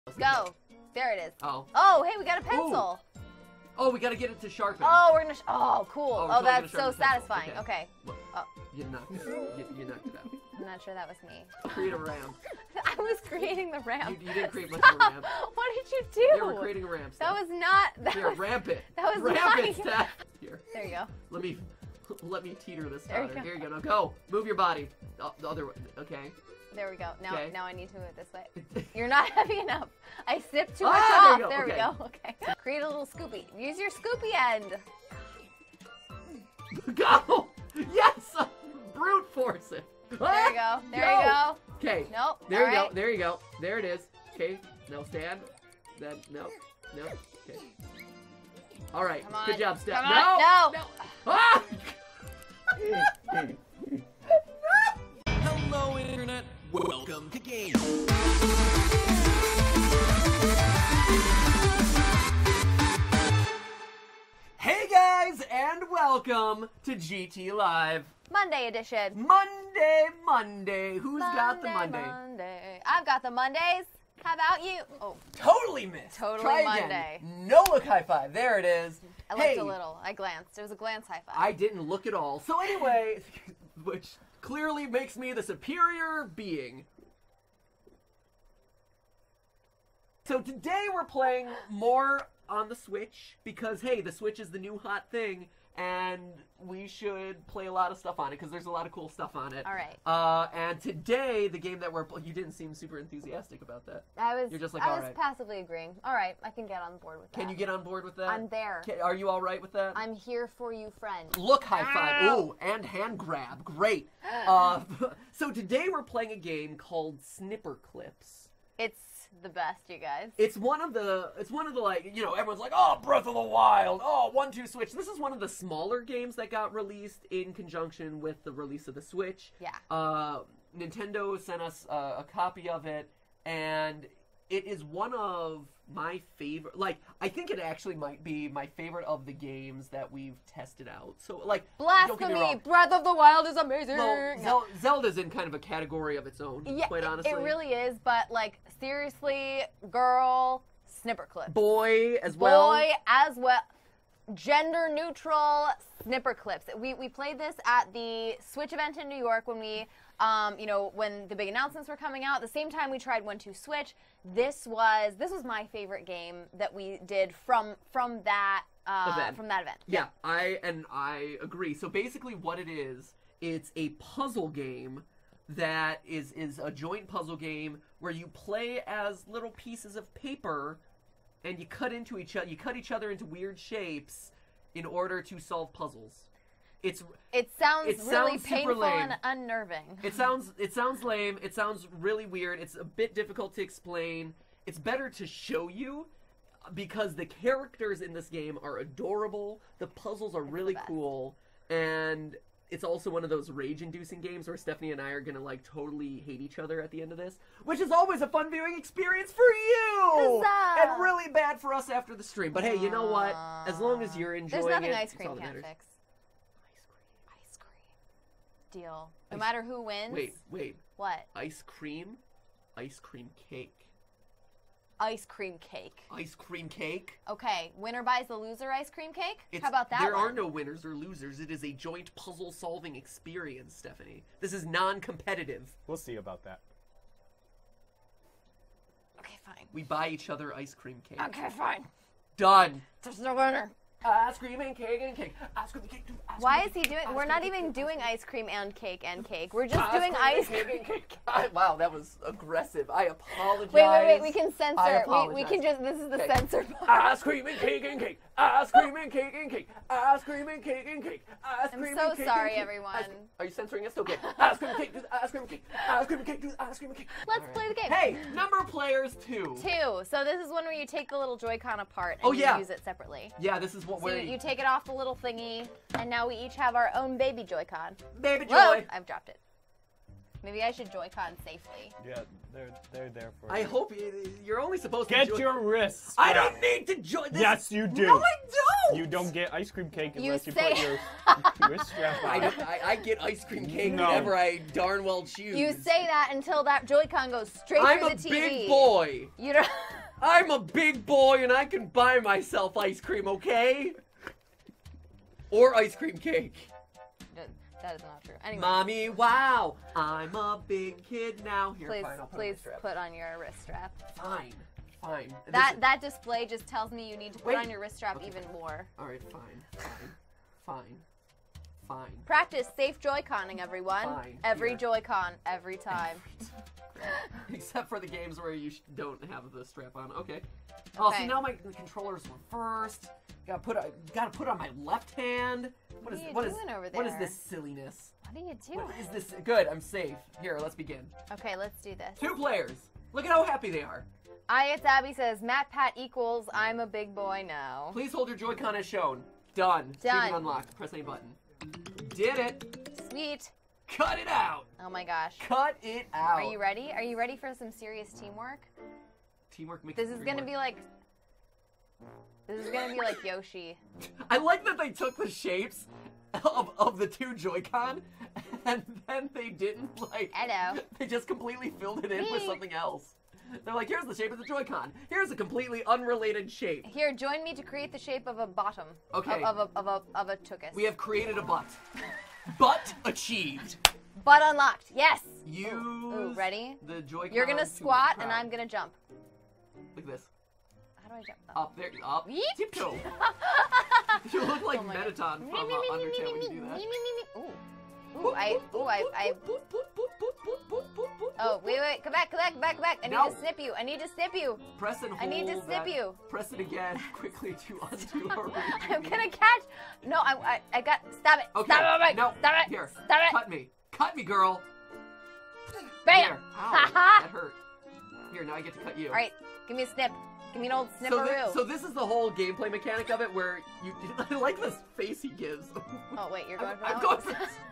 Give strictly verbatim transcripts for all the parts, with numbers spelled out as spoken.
Go. There it is. Oh. Oh, hey, we got a pencil. Ooh. Oh, we gotta get it to sharpen. Oh, we're gonna. Sh oh, cool. Oh, Oh, totally that's so satisfying. Okay. Okay. Look, Oh. You knocked it out. You, you knocked it out. I'm not sure that was me. Create a ramp. I was creating the ramp. You, you didn't create much Stop. of a ramp. What did you do? You were creating a ramp. That Steph. was not. That Here, was, ramp it. That was ramp not. it, Steph. Here. There you go. Let me, let me teeter this There you powder. go. Here you go. Now go. Move your body. Oh, the other way. Okay. There we go. Now, Okay. now I need to move it this way. You're not heavy enough. I sipped too much Ah, off. there There we we go. go. Okay. Create a little scoopy. Use your scoopy end. Go. Yes. Brute force it. There you go. There you go. Okay. Nope. There All you right. go. There you go. There it is. Okay. Now stand. Then no. No. Okay. All right. Come on. Good job, Steph. Come no. on. No. No. Ah! Hello, Internet. Welcome to Game. Hey guys, and welcome to G T Live. Monday edition. Monday, Monday. Who's got the Monday? Monday. I've got the Mondays. How about you? Oh, Totally missed. Totally Try Monday. Again. No look high five. There it is. I looked hey, a little. I glanced. It was a glance high five. I didn't look at all. So anyway, which clearly makes me the superior being. So today we're playing more on the Switch because, hey, the Switch is the new hot thing, and we should play a lot of stuff on it because there's a lot of cool stuff on it. All right. Uh, and today, the game that we're playing, you didn't seem super enthusiastic about that. I was. You're just like, I all was right. passively agreeing. All right, I can get on board with that. Can you get on board with that? I'm there. Can, are you all right with that? I'm here for you, friend. Look high five. Ow. Ooh, and hand grab. Great. Uh, so today we're playing a game called Snipper Clips. It's the best, you guys. It's one of the, it's one of the, like, you know, everyone's like, oh, Breath of the Wild, oh, one two Switch. This is one of the smaller games that got released in conjunction with the release of the Switch. Yeah. Uh, Nintendo sent us uh, a copy of it, and it is one of my favorite, like, I think it actually might be my favorite of the games that we've tested out. So, like, don't get me Blasphemy! wrong. Breath of the Wild is amazing! Well, No. Zel- Zelda's in kind of a category of its own, Yeah, quite it- honestly. it really is, but, like, seriously, girl, snipper clips. Boy as well. Boy as well. Gender neutral snipper clips. We we played this at the Switch event in New York when we, um, you know, when the big announcements were coming out. At the same time, we tried one two Switch. This was this was my favorite game that we did from from that uh, Event. from that event. Yeah, I and I agree. So basically, what it is, it's a puzzle game that is is a joint puzzle game where you play as little pieces of paper, and you cut into each other. You cut each other into weird shapes in order to solve puzzles. It's It sounds It really sounds super painful lame. and unnerving. It sounds it sounds lame. It sounds really weird. It's a bit difficult to explain. It's better to show you because the characters in this game are adorable. The puzzles are really best. cool, and it's also one of those rage-inducing games where Stephanie and I are gonna like totally hate each other at the end of this, which is always a fun viewing experience for you, Huzzah! and really bad for us after the stream. But hey, you know what? As long as you're enjoying There's nothing it, ice it's cream all that can't matters. fix. Ice cream. Deal. No matter who wins. Wait, wait. What? Ice cream, ice cream cake. Ice cream cake. Ice cream cake. Okay, winner buys the loser ice cream cake? It's, How about that There one? are no winners or losers. It is a joint puzzle-solving experience, Stephanie. This is non-competitive. We'll see about that. Okay, fine. We buy each other ice cream cake. Okay, fine. Done. There's no winner. Ice cream and cake and cake. Ice cream and cake. Ice Why cream is he and doing? cake, We're ice not cream and even cake, doing ice cream and cake and cake. We're just ice doing cream ice and cake cream. and cake. I, wow, that was aggressive. I apologize. Wait, wait, wait. We can I censor. We, we apologize. can just. This is the Okay. censor part. Ice cream and cake and cake. Ice cream and cake and cake. Ice cream and cake and cake. Ice I'm cream so and cake sorry, and cake. everyone. Ice- Are you censoring us? Okay. Ice cream and cake. Do the ice cream and cake. Ice cream and cake. Do the ice cream and cake. Let's All right. play the game. Hey, number of players two. Two. So this is one where you take the little Joy-Con apart and Oh, you yeah. use it separately. Yeah, this is what So we're. you, you take it off the little thingy, and now we each have our own baby Joy-Con. Baby Joy. Whoa! I've dropped it. Maybe I should Joy-Con safely. Yeah, they're they're there for I you. hope you, you're only supposed Get to. Joy- your wrists. I strapped. don't need to join. This. Yes, you do. No, I don't. You don't get ice cream cake You unless you, say- put your wrist strap I, on. don't- I, I get ice cream cake No. whenever I darn well choose. You say that until that Joy-Con goes straight I'm through a the T V. big boy. You don't. I'm a big boy and I can buy myself ice cream, okay? Or ice cream cake. That- That is not true. Anyway, Mommy, wow, I'm a big kid now. Here, please, fine, I'll put on my please strap. put on your wrist strap. Fine, fine. This That is- that display just tells me you need to put Wait. on your wrist strap Okay. even more. All right, fine, fine, fine, fine. Practice safe Joy-Conning, everyone. Fine, Every here. Joy-Con, every time. Except for the games where you sh don't have the strap on. Okay. Oh, Okay. see now my the controllers were first. Gotta put uh, gotta put on my left hand. What What is are you what is doing over what is there? this silliness? What are you doing? What is this? Good, I'm safe. Here, let's begin. Okay, let's do this. Two players. Look at how happy they are. I, it's Abby says, Matt Pat equals I'm a big boy now. Please hold your Joy-Con as shown. Done. Done. Streaming unlocked. Press any button. Did it. Sweet. Cut it out. Oh my gosh. Cut it out. Are you ready? Are you ready for some serious teamwork? Teamwork makes This the is dream gonna be work. like. This is gonna be like Yoshi. I like that they took the shapes of, of the two Joy-Con and then they didn't like. Hello. They just completely filled it in with Me. something else. They're like, here's the shape of the Joy-Con. Here's a completely unrelated shape. Here, join me to create the shape of a bottom. Okay. Of, of a of a of a tuchus. We have created a butt. Butt achieved. Butt unlocked. Yes. Use Ooh, ready? the Joy-Con. You're gonna to squat the and crowd. I'm gonna jump. Like this. How do I jump? Oh. Up there. Up. Yeet. Tiptoe. You look like Oh my God. Mettaton from Me, uh, me, me, me, Undertale me, when me, you do that. me, me, me, me. Ooh. Ooh, I, ooh, I, I. Oh, wait, wait, come back, come back, come back, come back. I need No. to snip you. I need to snip you. Press and hold I need to snip that- you. Press it again quickly to undo or I'm gonna catch. No, I, I, I got. Stop it. Okay. Stop it. No. Stop it. Here. Stop it. Cut me. Cut me, girl. Bam. There. Ow, Ha that hurt. Here, now I get to cut you. All right, give me a snip. Give me an old So, snipperoo. thi- so this is the whole gameplay mechanic of it, where you. I like this face he gives. Oh wait, you're going I'm, for I'm that going one? for this.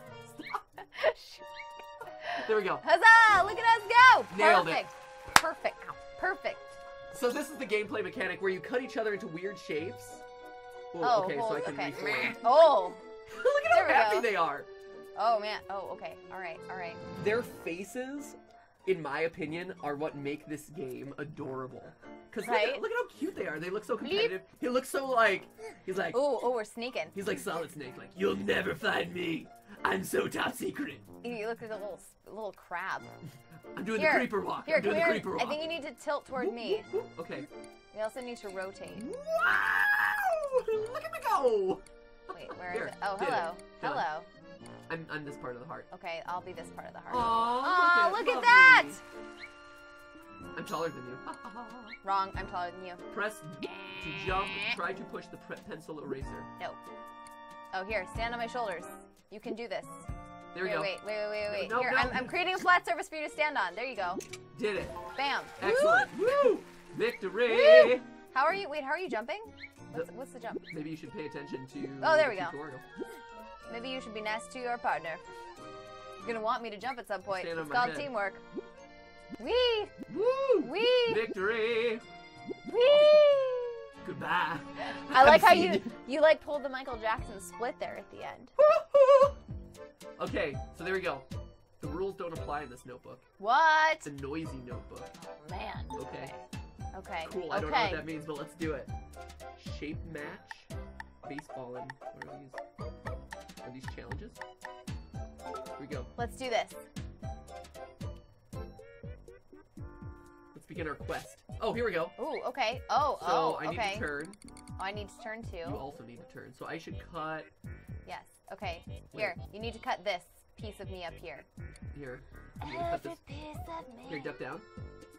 There we go. Huzzah! Look at us go! Nailed it. Perfect. Perfect. Ow. Perfect. So this is the gameplay mechanic where you cut each other into weird shapes. Ooh, Oh, okay, hold, so I can okay. reform. Oh. Look at There how we happy go. they are. Oh man. Oh, okay. All right. All right. Their faces, in my opinion, are what make this game adorable. Cause look, Right? at, look at how cute they are. They look so competitive. He looks so like he's like Oh, oh, we're sneaking. he's like Solid Snake. Like you'll never find me. I'm so top secret. You look like a little, little crab. I'm doing Here. the creeper walk. Here, I'm come doing here. the creeper walk. I think you need to tilt toward me. Okay. We also need to rotate. Wow! Look at me go. Wait, where is Here, it? Oh, did it. hello. Done. Hello. I'm I'm this part of the heart. Okay, I'll be this part of the heart. Aww, Oh, look look at at that! lovely. I'm taller than you. Wrong. I'm taller than you. Press to jump. Try to push the pre- pencil eraser. No. Oh, here. Stand on my shoulders. You can do this. There we Wait, go. wait, wait, wait, wait, wait. No, Here, no. I'm, I'm creating a flat surface for you to stand on. There you go. Did it. Bam. Excellent. Woo! Victory! Woo! How are you? Wait, how are you jumping? What's, The- what's the jump? Maybe you should pay attention to Oh, there we the go. tutorial. Maybe you should be nice to your partner. You're gonna want me to jump at some point. Stand on It's my called head. teamwork. Wee! Woo! Wee! Victory! Wee! Goodbye. I like how I've you seen you like pulled the Michael Jackson split there at the end. Okay, so there we go. The rules don't apply in this notebook. What? It's a noisy notebook. Oh, man. Okay. Okay. Cool. I don't know okay. what that means, but let's do it. Shape match. Baseball and what are these? Are these challenges? Here we go. Let's do this. Let's begin our quest. Oh, here we go. Ooh, okay. Oh, So oh, I need okay. to turn. Oh, I need to turn You too. also need to turn. So I should cut Yes. Okay. Here, you need to cut this piece of me up here. here. I'm gonna cut this. Every piece of me. Here, duck down.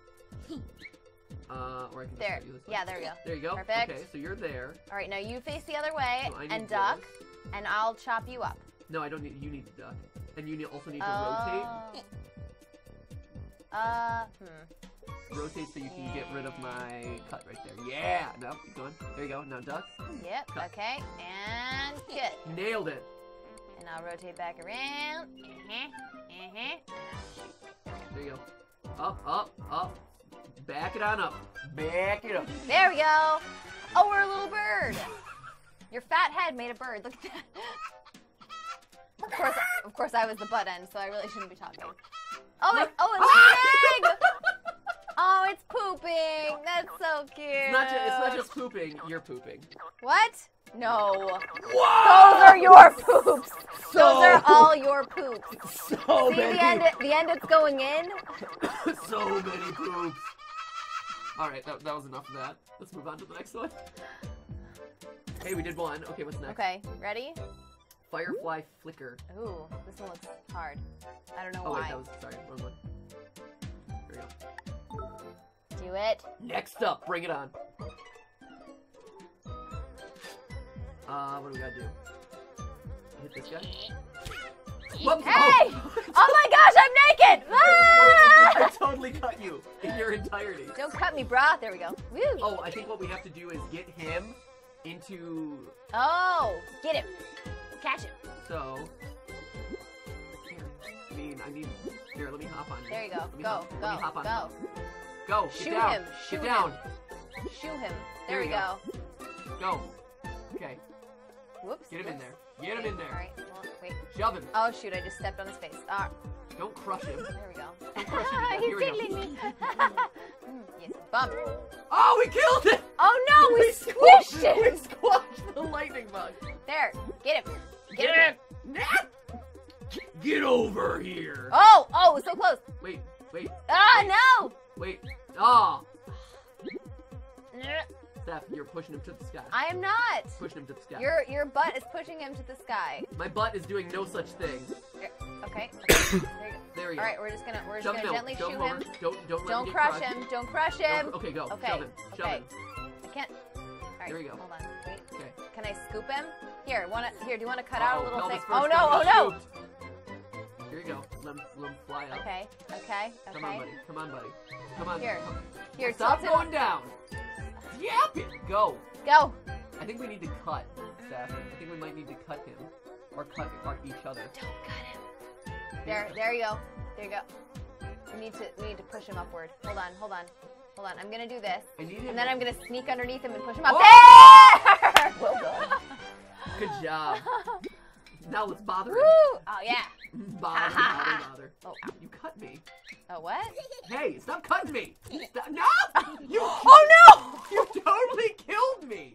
Uh, or I can just There. cut you this way. Yeah, there we go. There you go. Perfect. Okay, so you're there. All right, now you face the other way So I need and duck, this. and I'll chop you up. No, I don't need. You need to duck, and you need, also need to rotate. Oh. Uh, hmm. Rotate so you can get rid of my cut right there. Yeah. No, keep going. There you go. Now duck. Yep. Cut. Okay. And good. Nailed it. And I'll rotate back around. Uh-huh. Uh-huh. There you go. Up, up, up. Back it on up. Back it up. There we go. Oh, we're a little bird. Your fat head made a bird. Look at that. Of course, of course, I was the butt end, so I really shouldn't be talking. Oh, it, oh, it laid an egg. Oh, it's pooping. That's so cute. It's not, ju- it's not just pooping, you're pooping. What? No. Whoa! Those are your poops. So, Those are all your poops. so See many, the end? The end it's going in. so many poops. All right, that, that was enough of that. Let's move on to the next one. Hey, we did one. Okay, what's next? Okay, ready? Firefly flicker. Ooh, this one looks hard. I don't know Oh why. wait, that was sorry. Wrong one. There we go. Do it. Next up, bring it on. Uh, what do we gotta do? Hit this guy. Whoops. Hey! Oh. Oh my gosh, I'm naked! I Ah! totally cut you in your entirety. Don't cut me, brah. There we go. Woo. Oh, I think what we have to do is get him into. Oh, get him. Catch him. So. Here. I mean, I need. Here, let me hop on you. There you go. Let me Go, hop, go, Let me hop on go. you. Go. Get Shoot down. him, shoot Get down. Shoo him. There There, you we go. Go. Okay. Whoops. Get him in whoops. there. Get him Okay, in there. All right. Well, wait. Shove him. Oh shoot! I just stepped on his face. Ah, Don't crush him. there we go. Don't crush him to death. Here we He's go. tickling me. Mm, yes. Bump. Oh, we killed it! Oh no! We squashed squished We him. squashed the lightning bug. There. Get him. Get him. Nat! Get over here. Oh! Oh! It was so close. Wait, wait, Ah no! wait. Ah, Steph, you're pushing him to the sky. I am not. Pushing him to the sky. Your your butt is pushing him to the sky. My butt is doing no such thing. Here, okay. There you go. There we go. All right, we're just gonna we're just Shove gonna him gently over. Shove shoot him him. over. Don't don't let Don't him get crush crushed. him. Don't crush Don't- him. okay, go. Okay. Shove him. Shove okay. him. I can't. All right. There we go. Hold on. Wait. Okay. Can I scoop him? Here. Wanna? Here. Do you want to cut out a Uh-oh, little pelvis thing? first, Oh no! Oh pelvis no! scooped. Here you go. Let him, let him fly up. Okay. Okay. Come on, Okay. buddy. Come on, buddy. Come on. Here. Come- Here. Stop tilt him. going down. Yap it. Go. Go. I think we need to cut, Steph. I think we might need to cut him. Or cut or each other. Don't cut him. There. There you go. There you go. We need to we need to push him upward. Hold on. Hold on. Hold on. I'm gonna do this, I need him. and then I'm gonna sneak underneath him and push him up. Oh! There. Well done. Good job. Now let's bother him. Woo! Oh yeah. Bother, bother, bother. Oh. You cut me. Oh what? Hey, stop cutting me. Stop. No! You, Oh no! you totally killed me.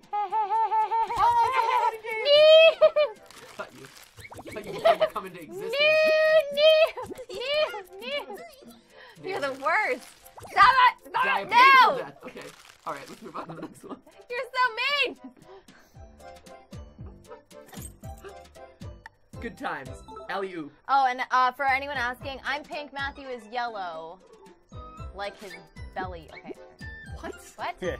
Nee! Cut you. Cut you before you come into existence. Nee! Nee! Nee! You're the worst. Stop it! Stop Die it! of painful No! death. Okay. All right. Let's move on to the next one. You're so mean. Good times. Alley oop. Oh, and uh, for anyone asking, I'm pink. Matthew is yellow, like his belly. Okay. What? What? Yeah.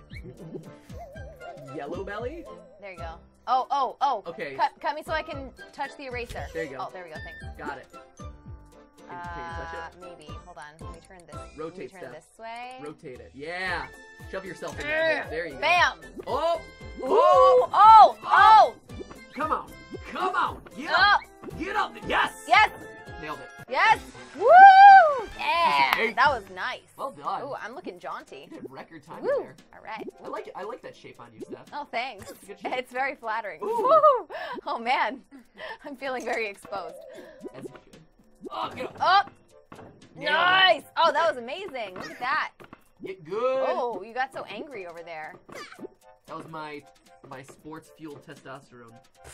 Yellow belly? There you go. Oh, oh, oh. Okay. Cut, cut me so I can touch the eraser. There you go. Oh, there we go. Thanks. Got it. Can, can you touch Uh, it? maybe. Hold on. Let me turn this. Rotate Let me turn step. this way. Rotate it. Yeah. Shove yourself in there. There you go. Bam. Oh. Ooh. Oh. Oh. Oh. Come on. Come on. Get Oh. up. Get up. Yes. Yes. Nailed it. Yes. Woo. Yeah. Hey. That was nice. Well done. Ooh, I'm looking jaunty. You did record time Woo. there. All right. I like it. I like that shape on you, Steph. Oh, thanks. That's a good shape. It's very flattering. Ooh. Woo. Oh man, I'm feeling very exposed. As you should. Oh, get up. Oh, Nailed it. nice. Oh, that was amazing. Look at that. Get good. Oh, you got so angry over there. That was my my sports fueled testosterone.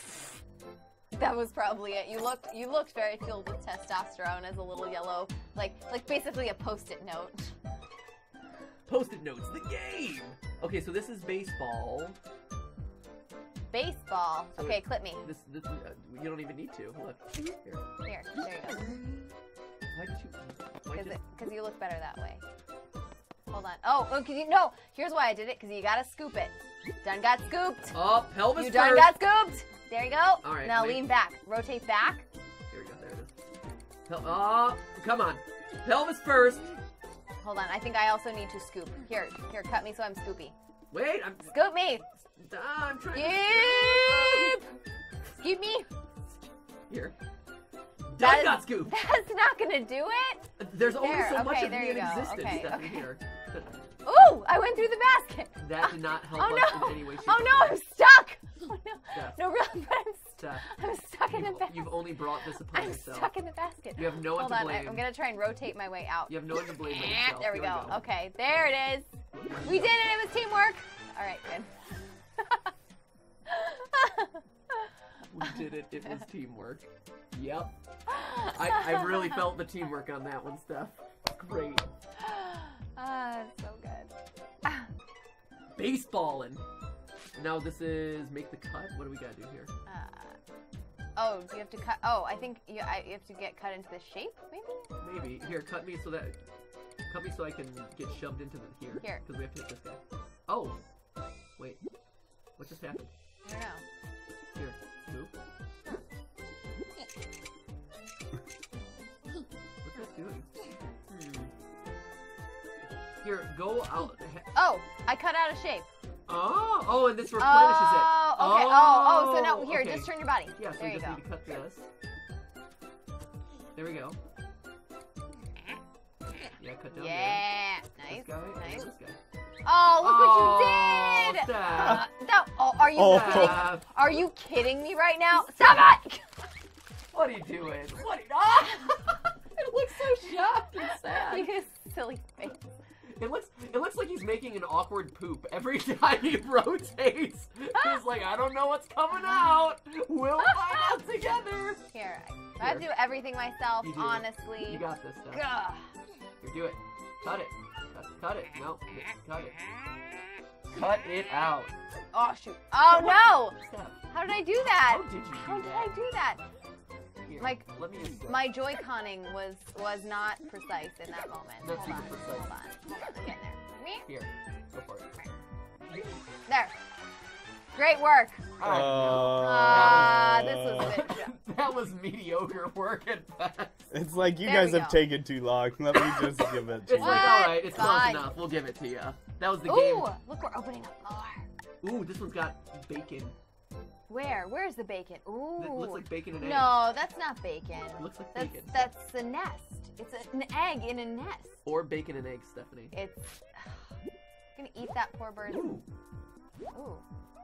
That was probably it. You looked you looked very filled with testosterone as a little yellow, like like basically a post-it note. Post-it notes. The game. Okay, so this is baseball. Baseball. So Okay, clip me. This, this uh, you don't even need to. Look. Here. Here, there you go. Why did you? Why Because did, because you look better that way. Hold on. Oh, oh, cause you no. Here's why I did it. Cause you gotta scoop it. Done got scooped. oh, pelvis You done first. got scooped. There you go. All right, Now wait. lean back. Rotate back. There we go. There it is. Pel- oh, come on. Pelvis first. Hold on. I think I also need to scoop. Here, here. Cut me so I'm scoopy. Wait, I'm. Scoop me. Ah, I'm trying. Scoop. Scoop me. Here. That Done is- got scoop. That's not gonna do it. There's only There, so much okay, of there me you in go. existence, Okay, Stephanie. okay. Here. Ooh, I went through the basket. That did not help Oh us no. in any way, shape, Oh or no, form. I'm stuck. Oh no. Steph. No, really, but I'm Steph, I'm stuck in the you've, basket. you've only brought this upon I'm yourself. stuck in the basket. You have no one Hold to on, blame. I'm gonna try and rotate my way out. You have no one to blame but yourself. There we Here go. Okay, there it is. We did it. It was teamwork. All right, good. We did it. It was teamwork. Yep. I, I really felt the teamwork on that one, Steph. Great. Ah, it's so good. Baseballing. Now this is make the cut. What do we gotta do here? Uh, oh, do you have to cut? Oh, I think you, I, you have to get cut into this shape, maybe? Maybe. Here, cut me so that... Cut me so I can get shoved into the... Here. Here. Because we have to hit this guy. Oh. Wait. What just happened? I don't know. Here. Move. What's that doing? Hmm. Here, go out... Oh, I cut out of shape. Oh, oh, and this replenishes oh, it. okay. Oh, oh, so now here, okay. just turn your body. Yeah, so there we you just go. need to cut this. There we go. Yeah, cut down Yeah, there. nice, This guy, and nice. this guy. Oh, look Oh, what you did! Steph. Uh, that, oh, are you Oh. kidding? Steph, Are you kidding me right now? Stop it! what are you doing? What? Are you, ah! It looks so shocked and sad. You silly face. It looks, it looks like he's making an awkward poop every time he rotates. He's like, I don't know what's coming out. We'll find out together. Here, I, I have to do everything myself, You do. honestly. You got this stuff. Ugh. Here, do it. Cut it. Cut, cut it. No, cut it. Cut it out. Oh shoot! Oh no! Steph, How did I do that? how did you do How did that? I do that? Here, Like, let me just My Joy-Conning was was not precise in that moment. Not Hold super on, precise. hold on, hold on. I'm getting there. Me? Here, go for it. There. Great work. All right, Ah, this was a bit. now, that was mediocre work at best. It's like you There guys we have go. taken too long. Let me just give it to It's you. like, What? all right, it's close Fine. enough. We'll give it to you. That was the Ooh, game. look, we're opening up more. Ooh, this one's got bacon. Where? Where's the bacon? Ooh. It looks like bacon and eggs. No, that's not bacon. It looks like That's bacon. that's a nest. It's a, an egg in a nest. Or bacon and eggs, Stephanie. It's gonna eat that poor bird. Ooh. Ooh.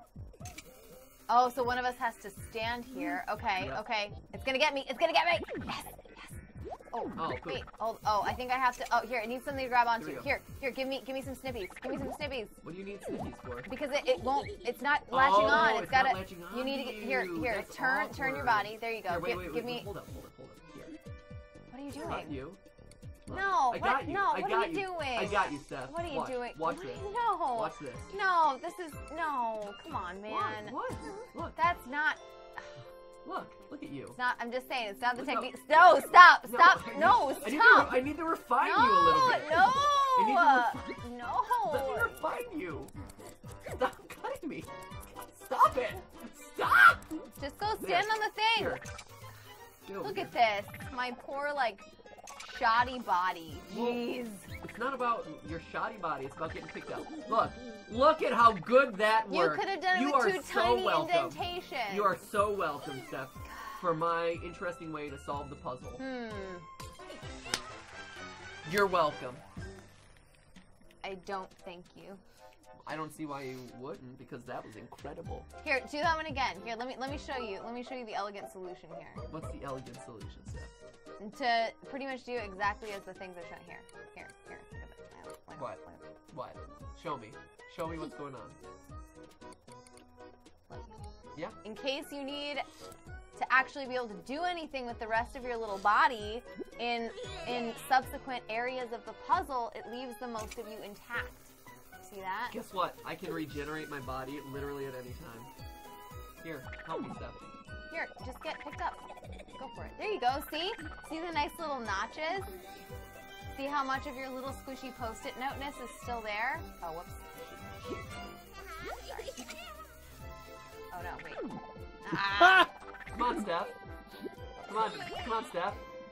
Oh, so one of us has to stand here. Okay, Yep. okay. It's gonna get me. It's gonna get me. Yes, yes. Oh, Oh, cool. wait. Hold. Oh, I think I have to. Oh, here. It needs something to grab Here onto. we go. Here, here. Give me, give me some snippies. Give me some snippies. What do you need sniffies for? Because it, it won't. It's not latching Oh, on. it's It's gotta. not latching You on need to to get here. you. Here. That's Turn, turn your awkward. body. There you go. Here, wait, give, wait, wait, give wait. me. Hold up, hold up, hold up. Here. What are you Got doing? you. Look, No, I what? got you. No, I what got are you doing? I got you, Steph. What are you Watch. doing? Watch What- this. No. Watch this. No, this is no. Come on, man. What? What? Look. That's not. Look. Look at you. It's not. I'm just saying. It's not the No. technique. No, stop, No, stop. I need- No, I need, to, stop. I need to refine no, you a little bit. no, I need to uh, refine- no. Let me refine you. Stop cutting me. Stop it. Stop. Just go There. stand on the thing. Here. Get over Look here. at this. My poor like shoddy body. Well, Jeez. It's not about your shoddy body. It's about getting picked up. Look. Look at how good that You worked. could have done it You with are two so tiny welcome. indentations. You are so welcome, Steph, for my interesting way to solve the puzzle. Hmm. You're welcome. I don't thank you. I don't see why you wouldn't, because that was incredible. Here, do that one again. Here, let me let me show you. Let me show you the elegant solution here. What's the elegant solution, Steph? To pretty much do exactly as the things are shown here. Here, here. Look at this. Look at this. What? What? Show me. Show me what's going on. Yeah? In case you need to actually be able to do anything with the rest of your little body in in subsequent areas of the puzzle, it leaves the most of you intact. See that? Guess what? I can regenerate my body literally at any time. Here, help me, Steph. Here, just get picked up. Go for it. There you go. See? See the nice little notches? See how much of your little squishy post-it noteness is still there? Oh, whoops. Sorry. Oh no, wait. Ah. Come on, Steph. Come on, come on, Steph.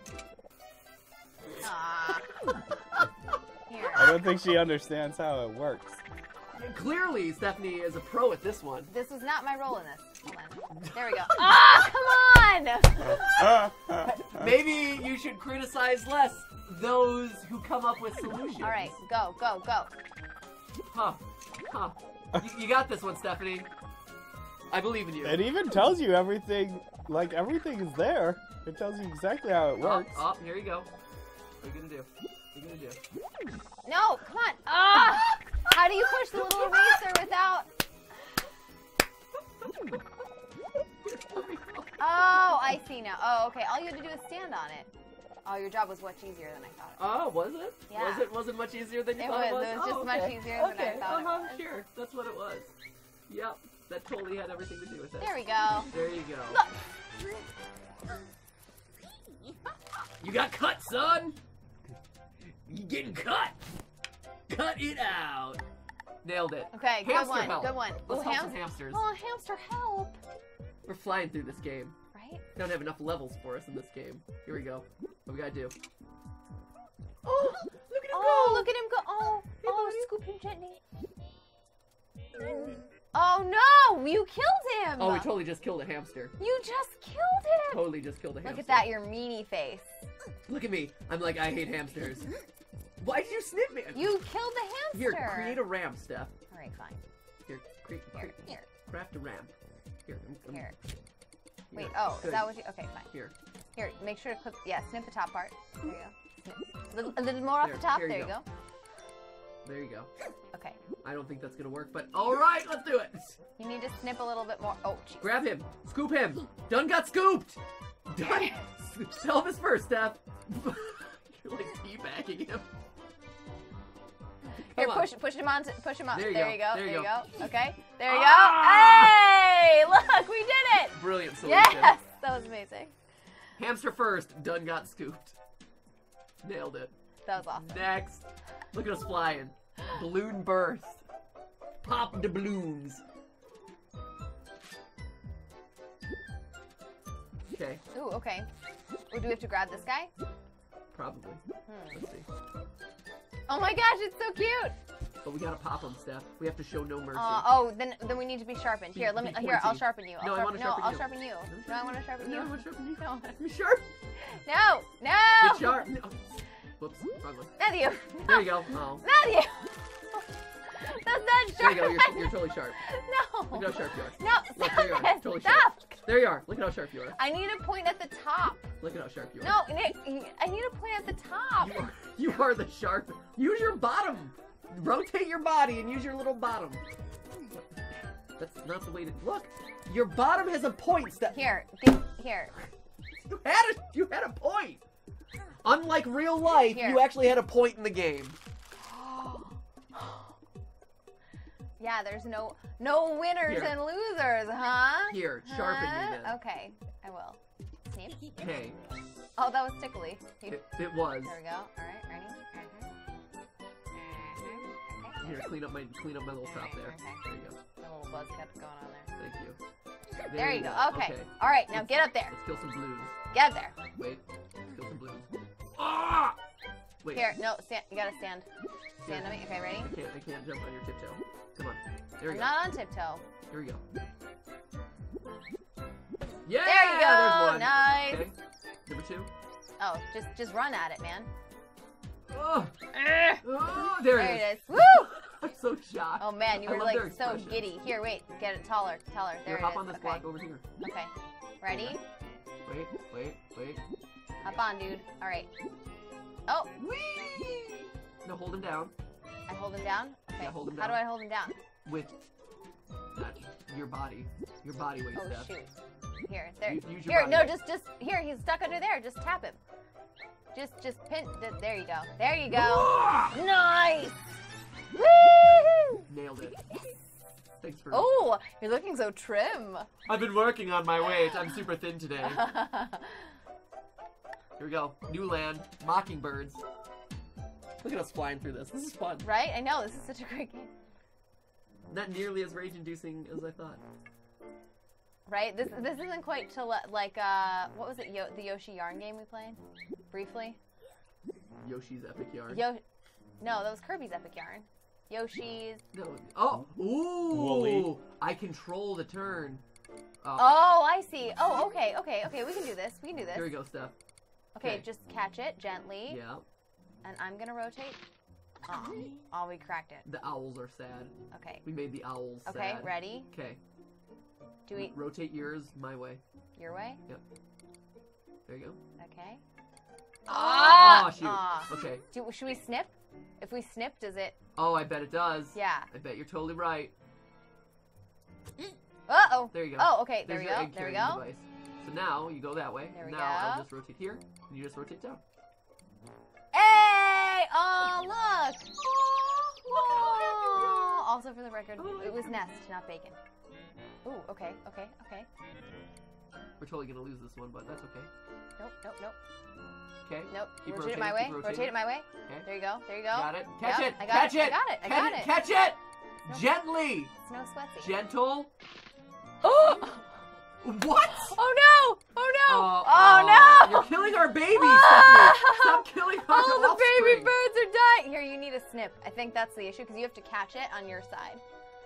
Ah. Here. I don't think she understands how it works. Clearly, Stephanie is a pro at this one. This was not my role in this. Hold on. There we go. Ah, come on! Maybe you should criticize less those who come up with solutions. All right, go, go, go. Huh. Huh. You, you got this one, Stephanie. I believe in you. It even tells you everything, like everything is there. It tells you exactly how it works. Oh, oh, here you go. What are you gonna do? What are you gonna do? No, come on. Ah! How do you push the little eraser without? Oh, I see now. Oh, okay. All you had to do is stand on it. Oh, your job was much easier than I thought it Oh, was it? Yeah. Was it? Was it much easier than you It thought was. it was? It was just oh, much okay. easier than I okay. thought it uh-huh, was. Sure, that's what it was. Yep, that totally had everything to do with it. There we go. There you go. Look. You got cut, son. You getting cut? Cut it out. Nailed it. Okay, good Hamster one. help. Good one. Let's Ooh, help hams- some hamsters. Oh, hamster help. We're flying through this game. Right? Don't have enough levels for us in this game. Here we go. What we gotta do? Oh, look at him Oh, go! look at him go. Oh, Hey, oh, buddy. scoop him gently. Oh no, you killed him. Oh, we totally just killed a hamster. You just killed him. Totally just killed a hamster. Look at that, your meanie face. Look at me. I'm like, I hate hamsters. Why did you snip me? You killed the Here, hamster. create a ramp, Steph. All right, fine. Here, create, Here, create, here, craft a ramp. Here, I'm, I'm- here. here. Wait, oh, Good. is that what you? Okay, fine. Here. Here, make sure to clip. Yeah, snip the top part. There you go. Snip. A little, a little more off There, the top. here you There you go. go. There you go. Okay. I don't think that's gonna work, but all right, let's do it. You need to snip a little bit more. Oh, jeez. Grab him. Scoop him. Dunn got scooped. Dunn. Pelvis first, Steph. You're like teabagging him. Here, Come on. push, push him on. To, push him on. There you there go, you go. there you you go. go. Okay. There you Ah! go. Hey, look, we did it. Brilliant solution. Yes, that was amazing. Hamster first. Dunn got scooped. Nailed it. That was awesome. Next. Look at us flying. Balloon burst. Pop the balloons. Okay, Ooh, okay. Ooh, do we have to grab this guy? probably. Hmm. Let's see. Oh my gosh, it's so cute. But we gotta pop them, Steph. We have to show no mercy. Uh, oh, then then we need to be sharpened. Be- Here, let be me. Here, I'll pointy. sharpen you. I'll No, I sharpen, wanna no, sharpen I'll you. sharpen you. No, I want to sharpen you. No, I want to sharpen you. No, You sharp? no, no. Get sharp. No. Whoops, wrong one. Matthew. There you go. Oh. Matthew. That's not There sharp. you go. You're, you're totally sharp. No. Look at how sharp you are. No, Look, stop there you are. it. Totally Stop. sharp. There you are. Look at how sharp you are. I need a point at the top. Look at how sharp you are. No, Nick, I need a point at the top. You are, you are the sharp. Use your bottom. Rotate your body and use your little bottom. That's not the way to look. Your bottom has a point. Steph. Here, give, here. You had a you had a point. Unlike real life, Here. you actually had a point in the game. Yeah, there's no no winners Here. and losers, huh? Here, sharpen Huh? me then. Okay, I will. Snip. Okay, Oh, that was tickly. You- it, it was. There we go. All right, ready? Mhm. Mhm. Okay. Here, clean up my clean up my little top there. There you go. The little buzz cut going on there. Thank you. There, you go. Okay. All right, now get up there. Let's kill some blues. Get up there. Wait. Let's kill some blues. Ah! Wait. Here, no, stand. You gotta stand. Stand to me. Okay, ready? I can't. I can't jump on your tiptoe. Come on. There we I'm go. not on tiptoe. Here we go. Yeah. There you go. There's one. Nice. Okay. Number two. Oh, just just run at it, man. Oh. Eh. Oh, there, There it it is. is. Woo! I'm so shocked. Oh man, you I were love like their so expressions. giddy. Here, wait, get it taller, taller. There Here, hop it is. on this okay. block over here. Okay. Ready? Wait, wait, wait. Hop on, dude. All right. Oh, Whee! No, hold him down I hold him down. Okay. Yeah, hold him How do down. I hold him down? with not your body. Your body weight, Oh Steph. shoot. Here, there. U- use your Here, body no, weight. just just here. He's stuck under there. Just tap him. Just just pin. th- There you go. There you go. Ah! Nice. Woo! Nailed it. Thanks for. Oh, you're looking so trim. I've been working on my weight. I'm super thin today. Here we go. New land. Mockingbirds. Look at us flying through this. This is fun. Right? I know. This is such a great game. Not nearly as rage-inducing as I thought. Right? This this isn't quite to le- like uh what was it? Yo- the Yoshi Yarn game we played briefly. Yoshi's Epic Yarn. Yo, no, that was Kirby's Epic Yarn. Yoshi's. No. Oh. Ooh. Wooly. I control the turn. Oh. Oh, I see. Oh, okay, okay, okay. We can do this. We can do this. Here we go, Steph. Okay, Okay. just catch it gently, Yeah. and I'm gonna rotate. Oh, oh, we cracked it. The owls are sad. Okay. We made the owls Okay, sad. ready? Okay. Do we rotate yours my way? your way? Yep. There you go. Okay. Oh, shoot. Ah. Okay. Do, should we snip? If we snip, does it? Oh, I bet it does. Yeah. I bet you're totally right. Uh oh. There you go. Oh, okay. There There's we your go. egg There we carrying go. device. So now you go that way. There we now go. I'll just rotate here, and you just rotate down. Hey! Oh, look! Oh, also, for the record, Oh, it was nest, not bacon. Ooh, okay, okay, okay. We're totally gonna lose this one, but that's okay. Nope, nope, nope, Okay. nope. Keep rotate it rotating, my way. keep Rotate rotating. it my way. Okay. There you go. There you go. Got it. Catch Yep, it. I got Catch it. it. I got it. I Catch got it. Catch it. No. Gently. It's no sweatsy. Gentle. Oh! What? Oh no! Oh no! Uh, oh uh, no! You're killing our babies, Stephanie. Stop killing our All the offspring. baby birds are dying. Here, you need a snip. I think that's the issue because you have to catch it on your side.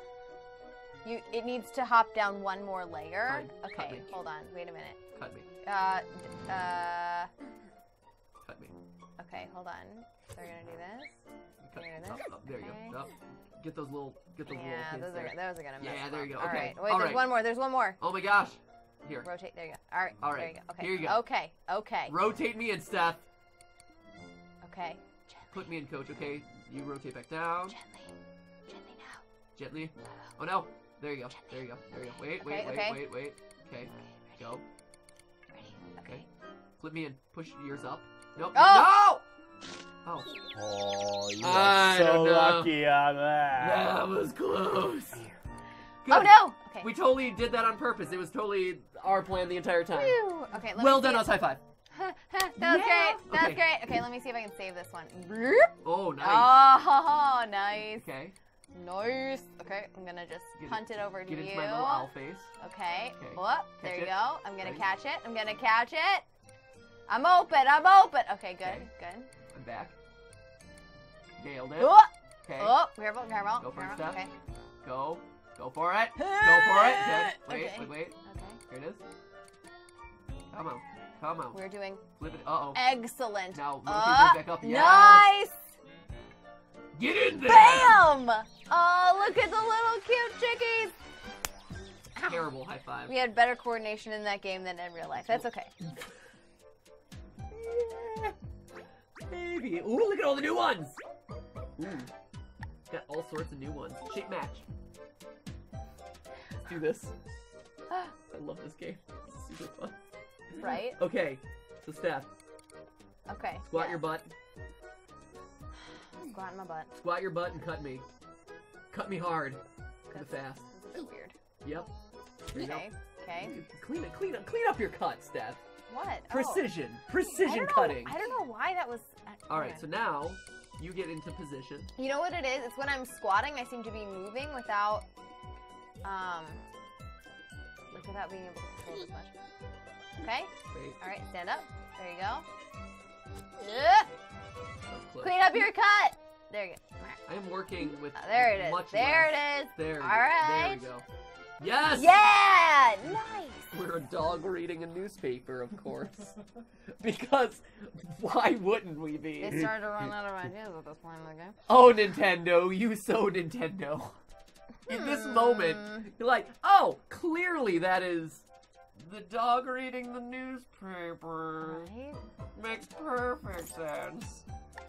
You, it needs to hop down one more layer. Fine. Cut Okay, me. hold on. Wait a minute. Cut me. Uh, d- uh. Cut me. Okay, hold on. So we're gonna do this. Cut. Here it is. Up, up, there you Okay. go. Up. Get those little. Get those Yeah, little those kids are there. those are gonna mess Yeah, them there you up. go. All Okay. right. Wait, All there's right. one more. There's one more. Oh my gosh. Here. Rotate. There you go. All right. All There right. you go. Okay. Here you go. Okay. Okay. Rotate me in, Steph. Okay. Put me in, coach. Okay. You rotate back down. Gently. Gently now. Gently. Oh no. There you go. There you go. There you go. Wait, wait, Okay, wait, okay. wait, wait. Okay. Go. Ready? Okay. Okay. Flip me in. Push yours up. Nope. Oh! No! Oh. Oh, you I are so don't know. lucky on that. That was close. Good. Oh no! Okay. We totally did that on purpose. It was totally our plan the entire time. Phew. Okay. Let Well me done, see us. High five. that was Yeah. great. That was Okay. great. Okay. Let me see if I can save this one. Bloop. Oh, nice. Oh, nice. Okay. Nice. Okay. I'm gonna just Get punt it, over to Get you. into my little owl face. Okay. Okay. Whoop. There Catch you it. go. I'm gonna Ready? catch it. I'm gonna catch it. I'm open. I'm open. Okay. Good. Okay. Good. I'm back. Nailed it. Oh. Okay. Oh. Careful. Careful. Go for it, careful. Steph. Okay. Go. Go for it. Go for it. Good. Wait, Okay. wait, wait. Okay. Here it is. Come on. Come on. We're doing Flip it. Uh oh. excellent. Now rotate Uh, it back up. Yes. Nice. Get in there. Bam! Oh, look at the little cute chickies. Ow. Terrible high five. We had better coordination in that game than in real life. That's okay. Yeah. Maybe. Ooh, look at all the new ones. Ooh. Got all sorts of new ones. Shape match. Let's do this. I love this game. This is super fun. Right? Okay. So Steph, Okay. squat yeah. your butt. Squat in my butt. Squat your butt and cut me. Cut me hard. Cut it fast. This is weird. Yep. There you go. Okay. Okay. Clean it. Clean up. Clean up your cut, Steph. What? Oh. Precision. I Precision don't know- cutting. I don't know why that was. All right. So now you get into position. You know what it is? It's when I'm squatting, I seem to be moving without, um, like without being able to control as much. Okay. Wait. All right. Stand up. There you go. Ugh. so close. Clean up your cut. There you go. I am working with Uh, there it is. much There less. it is. There. All we- right. There we go. Yes. Yeah. Nice. We're a dog reading a newspaper, of course. Because why wouldn't we be? They started to run out of ideas at this point in the game. Oh, Nintendo, you so Nintendo. In this moment, you're like, oh, clearly that is the dog reading the newspaper. Right? Makes perfect sense.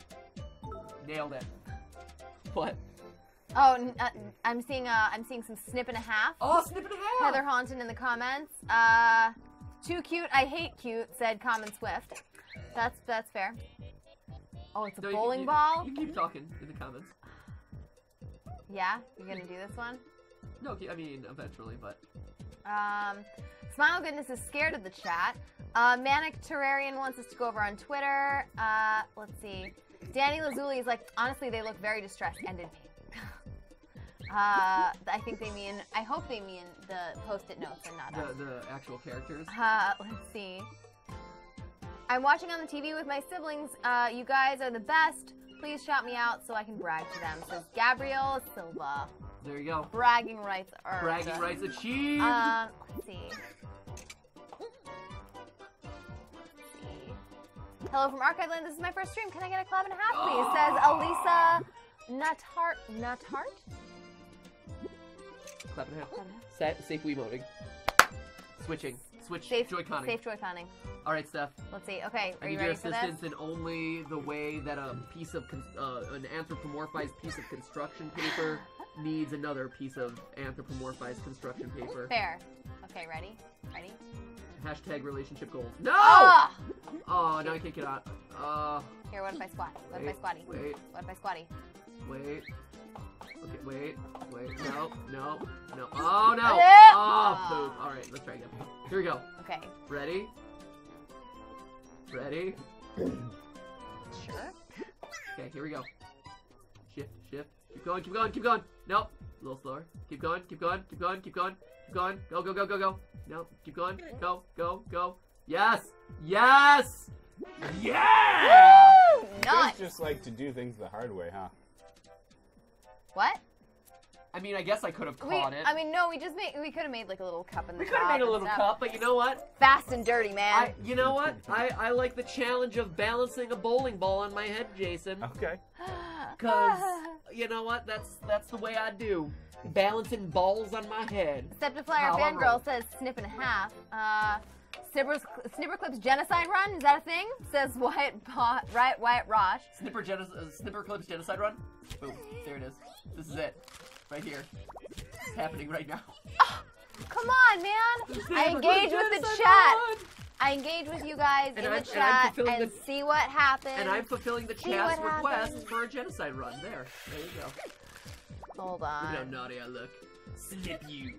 Nailed it. What? Oh, n- uh, I'm seeing uh, I'm seeing some snip and a half. Oh, snip and a half. Heather Haunton in the comments. Uh, too cute. I hate cute. Said Common Swift. That's that's fair. Oh, it's a No, you- bowling you- ball. You keep talking in the comments. Yeah, you're gonna do this one. No, I mean, eventually, but. Um, Smile Goodness is scared of the chat. Uh, Manic Terrarian wants us to go over on Twitter. Uh, let's see. Danny Lazuli is like, honestly, they look very distressed and in pain. uh, I think they mean, I hope they mean the post-it notes and not us. The, the actual characters. Uh, let's see. I'm watching on the T V with my siblings. Uh, you guys are the best. Please shout me out so I can brag to them. Says Gabrielle Silva. There you go. Bragging rights are. Bragging rights achieved. Um, let's see. Let's see. Hello from Archive Land. This is my first stream. Can I get a clap and a half, please? Says Elisa Nuthart. Nuthart? Clap and a half. Clap and a half. Sa- safe Wiimoting. switching. Switch Safe, Joy-Conning. safe Joy-Conning. All right, Steph. Let's see. Okay, are I you need your ready for this? assistance in only the way that a piece of con- uh, an anthropomorphized piece of construction paper needs another piece of anthropomorphized construction paper. Fair. Okay, ready? Ready? Hashtag relationship goals. No! Ah! Oh, now I can't get out. Uh, Here, what if I squat? What if I wait, squatty? wait, What if I squatty? wait. Okay, wait, wait. No, no, no. Oh, no! Yeah. Oh, poop. All right, let's try again. Here we go. Okay. Ready? Ready? Sure. Okay, here we go. Shift, shift. Keep going, keep going, keep going. Nope. A little slower. Keep going, keep going, keep going, keep going, keep going. Go, go, go, go, go. No, keep going. Go, go, go. Yes! Yes! Yeah! Woo! You Nuts. guys just like to do things the hard way, huh? What? I mean, I guess I could have We, caught it. I mean, no, we just made, we could have made like a little cup in the we could have top made a and little stuff. cup, but you know what? Fast and dirty, man. I, you know what? I, I like the challenge of balancing a bowling ball on my head, Jason. Okay. Cause you know what? That's that's the way I do. Balancing balls on my head. Steptaflyer How I roll. Fangirl says snip and a half. Uh, Snipper's, Snipperclips genocide run? Is that a thing? Says Wyatt, Bo- right, Wyatt Rosh. Snipper Gen- uh, Snipper Clips Genocide Run. Boom. There it is. This is it. Right here. It's happening right now. Come on, man. I Snipper engage Clips with the Genocide chat. Run! I engage with you guys And in I'm- the and I'm chat fulfilling and the- see what happens. And I'm fulfilling the See chat's what request happens. for a genocide run. There. There you go. Hold Look at how on. naughty I look. Snip you.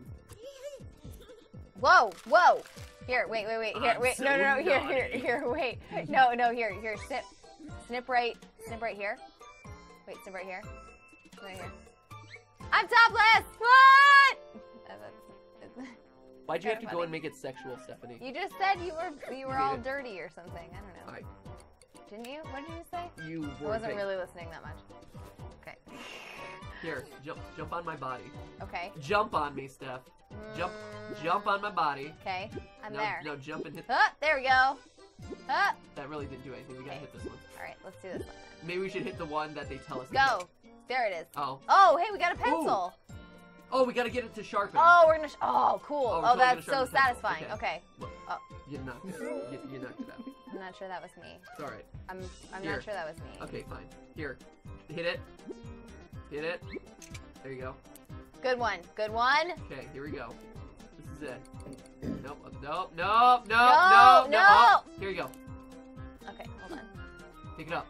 Whoa, whoa. Here, wait, wait, wait. Here, I'm wait. so no, no, no. Here, here, naughty. here. Wait. No, no. Here, here. Snip, snip right, snip right here. Wait, snip right here. Right here. I'm topless. What? Uh, that's- Why'd you have to Kinda go and funny. make it sexual, Stephanie? You just said you were you were You all did. dirty or something. I don't know. I, Didn't you? What did you say? you I were wasn't big. really listening that much. Okay. Here, jump, jump on my body. Okay. Jump on me, Steph. Jump, jump on my body. Okay. I'm no, there. No, jump and hit. Ah, there we go. Ah. That really didn't do anything. We gotta Okay. hit this one. All right. Let's do this one. Maybe we should hit the one that they tell us. to Go. hit. There it is. Oh. Oh, hey, we got a pencil. Oh, we gotta get it to sharpen. Oh, we're gonna. Sh- oh, cool. Oh, Oh, we're totally that's gonna so sharpen the pencil. satisfying. Okay. Okay. Look, Oh. you knocked it. You, you knocked it out. I'm not sure that was me. It's all right. I'm. I'm Here. not sure that was me. Okay, fine. Here, hit it. Hit it. There you go. Good one. Good one. Okay, here we go. This is it. Nope. Nope. Nope. Nope. No, No. No. no. Oh, here you go. Okay. Hold on. Pick it up.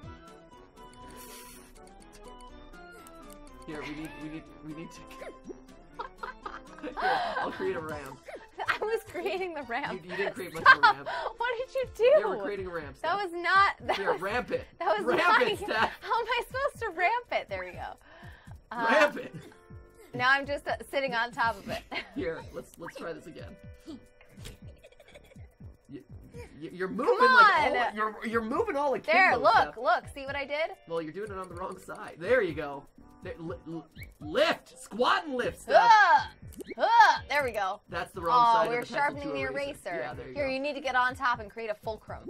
Here, we need. We need. We need to. Here, I'll create a ramp. I was creating the ramp. You, you didn't create much of a ramp. What did you do? Here, we're creating a ramp. That Steph. was not. That Here, was, ramp it. That was ramp not. it, Steph. How am I supposed to ramp it? There we go. Uh, Ramp it. Now I'm just uh, sitting on top of it. Here, let's let's try this again. You, you- you're moving Come like on. all, you're you're moving all like There, Kimbo look, stuff. look. See what I did? Well, you're doing it on the wrong side. There you go. There, li- li- lift, squat and lift stuff. Ah! Ah! There we go. That's the wrong Oh, side. we're of the pencil sharpening to the eraser. eraser. Yeah, there you Here, go. you need to get on top and create a fulcrum.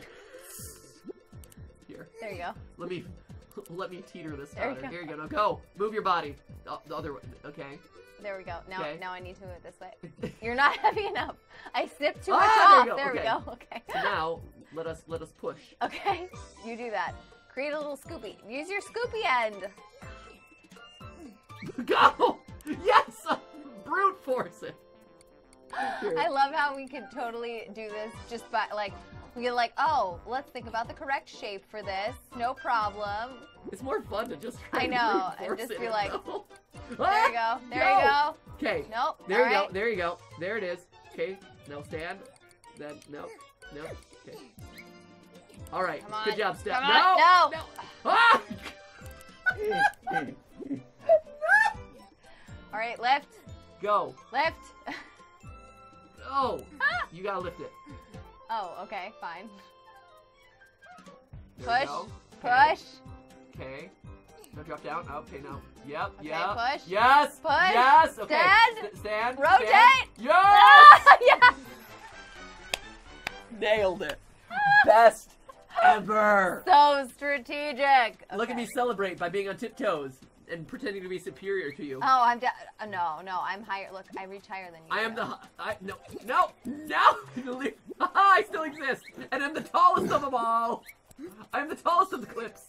Here, There you go. let me let me teeter this There you powder. go. Here you go. Now go. Move your body. Uh, the other way. Okay. There we go. Now, Okay. now I need to move it this way. You're not heavy enough. I snipped too Ah, much there you off. go. There we Okay. go. Okay. So now let us let us push. Okay. You do that. Create a little scoopy. Use your scoopy end. Go. Yes. Brute force it. Here. I love how we could totally do this just by like we get like, oh, let's think about the correct shape for this. No problem. It's more fun to just. I know, and brute just force be it, like, though. There you go. There you go. Okay. Nope. There All you right. go. There you go. There it is. Okay. Now stand. Then no. No. Okay. All right. Come on. Good job, Steph. Come no. on. No. Ah! All right, lift. Go. Lift. Oh. You gotta lift it. Oh, okay, fine. There we Push. go. Okay. Push. Okay. No drop down. Okay. No. Yep. Okay, yep. push. Yes. Push. Yes. Okay. Stand. St- stand. Rotate. Stand. Yes. Ah, yeah. Nailed it. Best ever. So strategic. Look at Okay. me celebrate by being on tiptoes and pretending to be superior to you. Oh, I'm. De- uh, no, no, I'm higher. Look, I reach higher than you. I am do. the. I no no no. I still exist, and I'm the tallest of them all. I'm the tallest of the clips.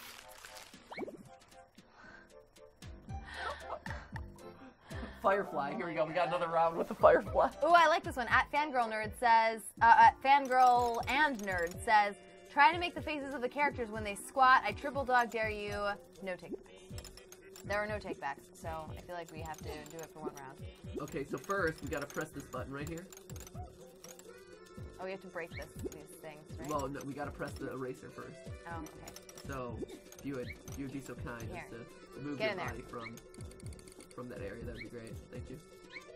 Firefly. Here we go. We got another round with the Firefly. Ooh, I like this one. At Fangirl Nerd says, uh, at Fangirl and Nerd says, try to make the faces of the characters when they squat. I triple dog dare you. No takebacks. There are no takebacks, so I feel like we have to do it for one round. Okay, so first we gotta press this button right here. Oh, we have to break this, these things, right? Well, no, we gotta press the eraser first. Oh, okay. So if you would, if you would be so kind Here. as to move Get your in there. body from from that area, that'd be great. Thank you.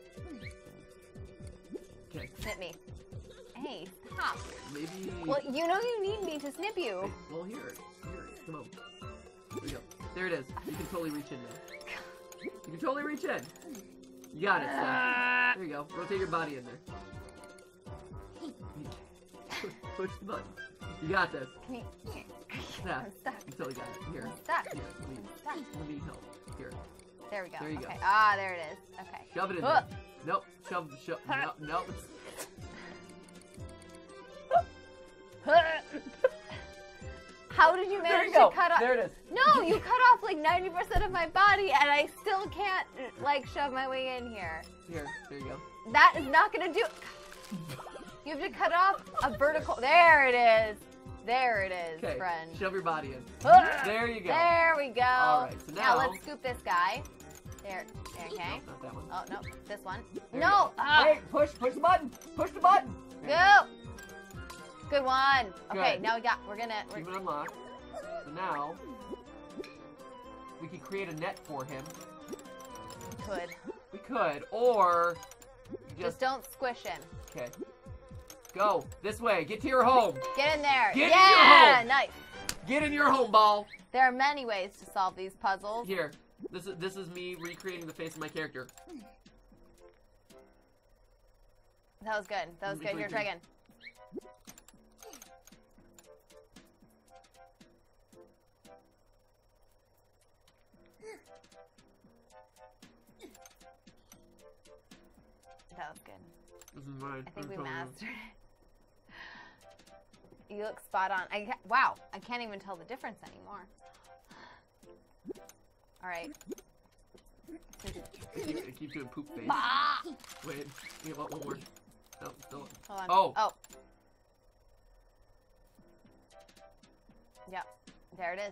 Okay. Snip me. Hey, stop. Maybe. Well, you know you need me to snip you. Wait, well, here, here, come on. Here we go. There it is. You can totally reach in there. You can totally reach in. You got it, Steph. There you go. Rotate your body in there. Push the button. You got this. Can you? Steph, I'm stuck. you totally got it. Here. I'm stuck. Here, let me, Stuck. let me help. Here. There we go. There you go. Okay. Ah, there it is. Okay. Shove it in Ugh. there. Nope. Shove, shove, no, no. How did you There manage you go. to cut off? There it is. No, you cut off like ninety percent of my body, and I still can't like shove my way in here. Here. There you go. That is not gonna do. You have to cut off a vertical. There it is. There it is, Okay. friend. Shove your body in. Ugh. There you go. There we go. All right, so now- let's scoop this guy. There. There. Okay. No, not that one. Oh no, this one. There you No. go. Ah. Wait, push, push the button. Push the button. There you Go. Good one. Okay, Good. now we got. We're gonna. We're, Keep it unlocked. So now we can create a net for him. Good. We could, or Just just don't squish him. okay. Go this way. Get to your home. Get in there. Get in your yeah, home. nice. Get in your home, ball. There are many ways to solve these puzzles. Here. This is this is me recreating the face of my character. That was good. That was Let me good. Here, try quickly- again. That was good. This is mine. I think we I'm telling you. mastered it. You look spot on. I ca- wow, I can't even tell the difference anymore. All right. I keep, I keep doing poop face. Ah! Wait. Yeah, one, one more. No, still. Hold on. Oh. Oh. Yep. There it is.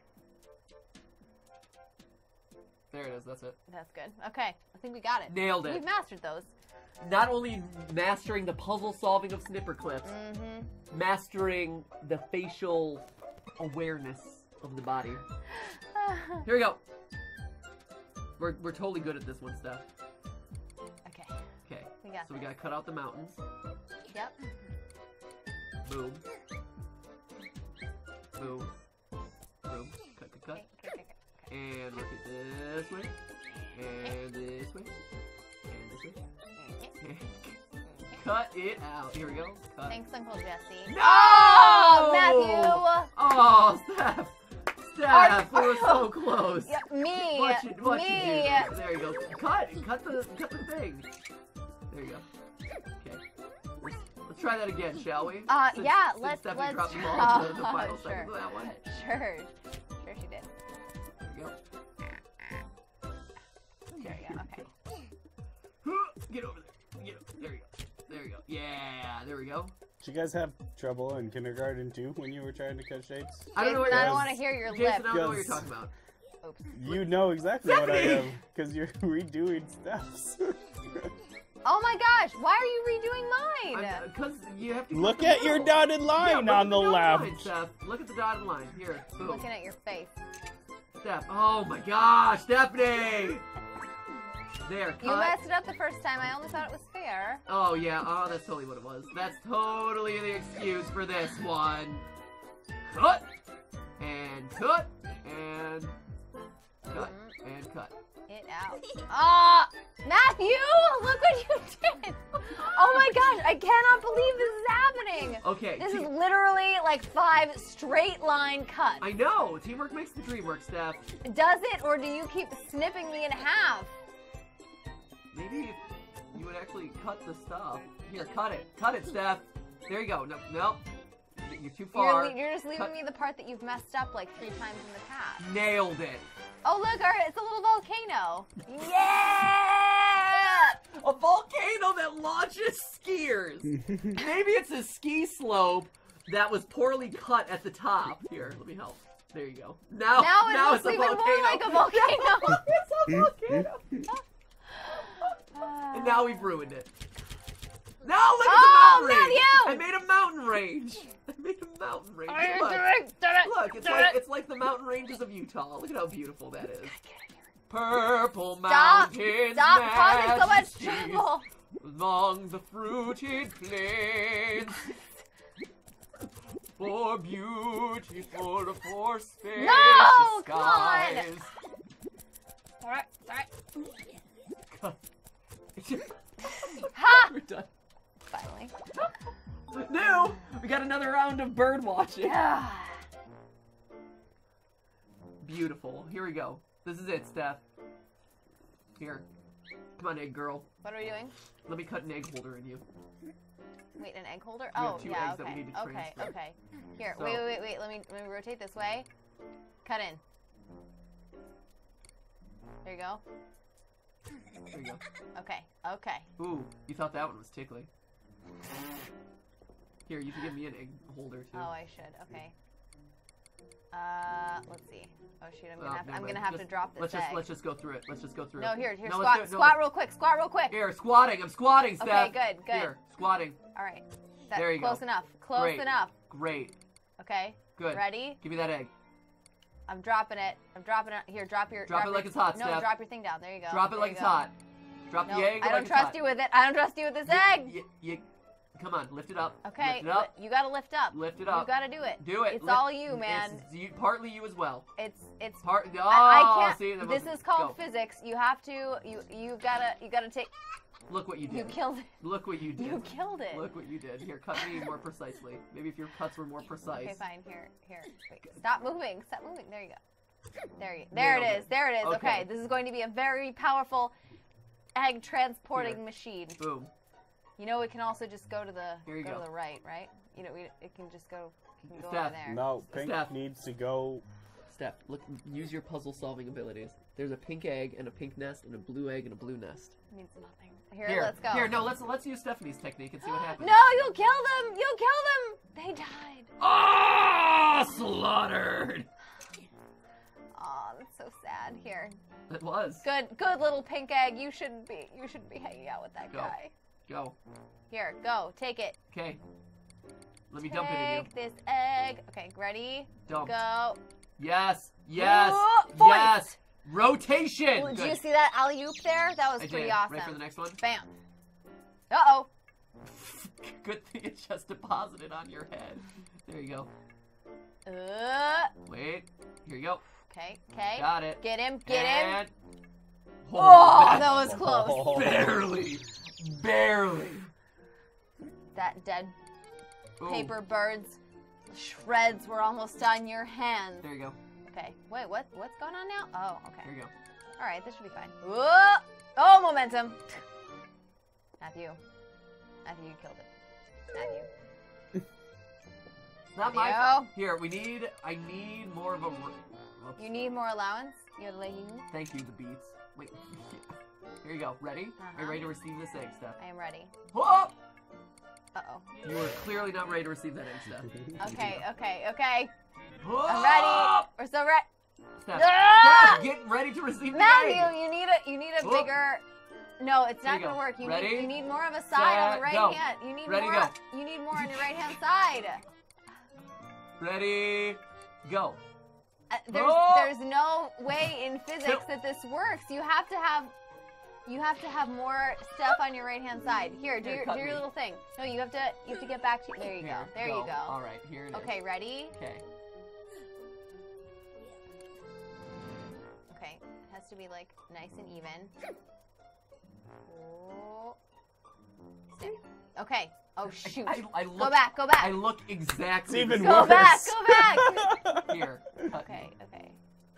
There it is. That's it. That's good. Okay. I think we got it. Nailed it. We've mastered those. Not only mastering the puzzle solving of snipper clips, Mm-hmm. mastering the facial awareness of the body. Here we go. We're, we're totally good at this one, Steph. Okay. Okay. We got So we this. gotta cut out the mountains. Yep. Boom. Boom. Boom. Cut, cut, cut. Okay, okay, okay, okay. And rotate this way. And this way. And this way. Cut it out. Here we go. Cut. Thanks, Uncle Jesse. No! Oh, Matthew! Oh, Steph! Steph, we were so close. Yeah, me. What you, what me. you do there? There you go. Cut, cut the, cut the thing. There you go. Okay. Let's, let's try that again, shall we? Uh, Since- yeah, since let's- Stephanie let's- dropped the ball to the Oh, final sure. seconds of that one. Sure. Sure she did. There you go. There you go. Okay. Get over there. Get over. There you go. There you go. Yeah, there we go. Did you guys have trouble in kindergarten too when you were trying to cut shapes? I don't know what Jason, I you're don't Yes. want to hear your Jason, lip. I don't know what you're Because- talking about. Oops. You know exactly what I Stephanie! am because you're redoing steps. Oh my gosh, why are you redoing mine? Because you have to Look cut at the your middle. dotted Yeah, line look on at the dotted left. Line, Steph. Look at the dotted line. Here, I'm boom. looking at your face. Steph. Oh my gosh, Stephanie! There, cut. You messed it up the first time. I only thought it was fair. Oh yeah, oh that's totally what it was. That's totally the excuse for this one. Cut! And cut! And cut. And cut. It out. Ah, Matthew, look what you did. Oh my gosh, I cannot believe this is happening. Okay. This see- is literally like five straight line cuts. I know. Teamwork makes the dream work, Steph. Does it, or do you keep snipping me in half? Maybe if you would actually cut the stuff. Here, cut it. Cut it, Steph. There you go. No, no. You're too far. You're, you're just leaving Cut. me the part that you've messed up like three times in the past. Nailed it. Oh, look, our, it's a little volcano. Yeah! A volcano that launches skiers. Maybe it's a ski slope that was poorly cut at the top. Here, let me help. There you go. Now, Now it now looks it's a even volcano. more like a volcano. It's a volcano. And now we've ruined it. Now look at Oh, the mountain not range. you. I made a mountain range. I made a mountain range. Look, look it's like it's like the mountain ranges of Utah. Look at how beautiful that is. Purple Stop! mountains, Stop causing so much majesties trouble. along the fruited plains. For beautiful, for spacious No! Come on! skies. Alright, alright. Cut. Ha! We're done. Finally. No! We got another round of bird watching. Beautiful. Here we go. This is it, Steph. Here. Come on, egg girl. What are we doing? Let me cut an egg holder in you. Wait, an egg holder? We have Oh, two yeah, eggs that we okay. need to Okay, transfer. okay. Here, So- wait, wait, wait, wait. Let me let me rotate this way. Cut in. There you go. There you go. Okay, okay. Ooh, you thought that one was tickly. Here, you can give me an egg holder too. Oh, I should. Okay. Uh, let's see. Oh shoot, I'm gonna Oh, have to, never I'm gonna mind. have Just- to drop this Let's just egg. let's just go through it. Let's just go through No, it. here, here, No, let's squat, do it. No, squat let's- real quick, squat real quick. Here, squatting. I'm squatting, Steph. Okay, good, good. Here, squatting. All right. That, There you close go. enough. Close Great. enough. Great. Okay. Good. Ready? Give me that egg. I'm dropping it. I'm dropping it. Here, drop your. Drop it your, like it's hot, No, Steph. drop your thing down. There you go. Drop it There like you it's go. hot. Drop No, the egg I like don't it's trust hot. you with it. I don't trust you with this egg. You, you, come on, lift it up. Okay, Lift it up. li- you gotta lift up. Lift it You up. gotta do it. Do it. It's Lift- all you, man. It's you, partly you as well. It's it's. Part. Oh, I, I can't. see, that this wasn't- is called go. physics. You have to. You you gotta you gotta take. Look what you You did. killed it. Look what you did. You killed it. Look what you did. Here, cut me more precisely. Maybe if your cuts were more precise. Okay, fine. Here, here. Wait. Stop moving. Stop moving. There you go. There you. There Nailed it is. it. There it is. Okay. Okay. This is going to be a very powerful egg transporting Here. machine. Boom. You know, it can also just go to the Here you go, go. to the right, right? You know, we, it can just go, it can go Steph. over there. No, Pink Steph. needs to go. Steph, look. Use your puzzle solving abilities. There's a pink egg and a pink nest and a blue egg and a blue nest. Needs nothing. Here, Here, let's go. Here, no, let's let's use Stephanie's technique and see what happens. No, you'll kill them. You'll kill them. They died. Ah, slaughtered. Oh, that's so sad. Here, It was. good, good little pink egg. You shouldn't be. You shouldn't be hanging out with that Go. guy. Go. Here, go. Take it. Okay. Let me dump it in you. Take this egg. Okay, ready? Dump. Go. Yes. Yes. Oh, point. Yes. Rotation. Well, did Good. you see that alley oop there? That was I pretty did. awesome. Ready for the next one? Bam. Uh oh. Good thing it's just deposited on your head. There you go. Uh. Wait. Here you go. Okay. Okay. Got it. Get him. Get him. and... Oh, that- that was close. Barely. Barely. That dead Ooh, paper bird's shreds were almost on your hands. There you go. Okay. Wait, what? What's going on now? Oh, okay. There you go. All right, this should be fine. Whoa! Oh, momentum. Matthew. Matthew, you killed it. Matthew. Not my Matthew. fault. Here, we need. I need more of a. r- Oops. You need more allowance? Yodeling. Thank you, the beats. Wait. Here you go. Ready? Are you Uh-huh. ready to receive this egg, Steph? I am ready. Whoa! Uh-oh. You are clearly not ready to receive that egg, Steph. Okay, okay, okay. Whoa! I'm ready. We're so ready. Steph, Ah! Steph, get ready to receive the Matthew, egg. you need a you need a Whoop. bigger. No, it's There not you gonna go. work. You Ready? need you need more of a side on Set, the right go. hand. You need Ready, more. go. You need more on your right hand side. Ready? Go. Uh, there's Oh! there's no way in physics that this works. You have to have you have to have more stuff on your right hand side. Here, do Here, your cut do your me. little thing. No, you have to you have to get back to there you go. Here, There you go. All right, here it is. Okay, ready? Okay. Okay. It has to be like nice and even. Oh. Snip. Okay. Oh shoot. I, I look, Go back, go back. I look exactly It's even the Go same. back, worse. go back. Here. cut. Okay, okay.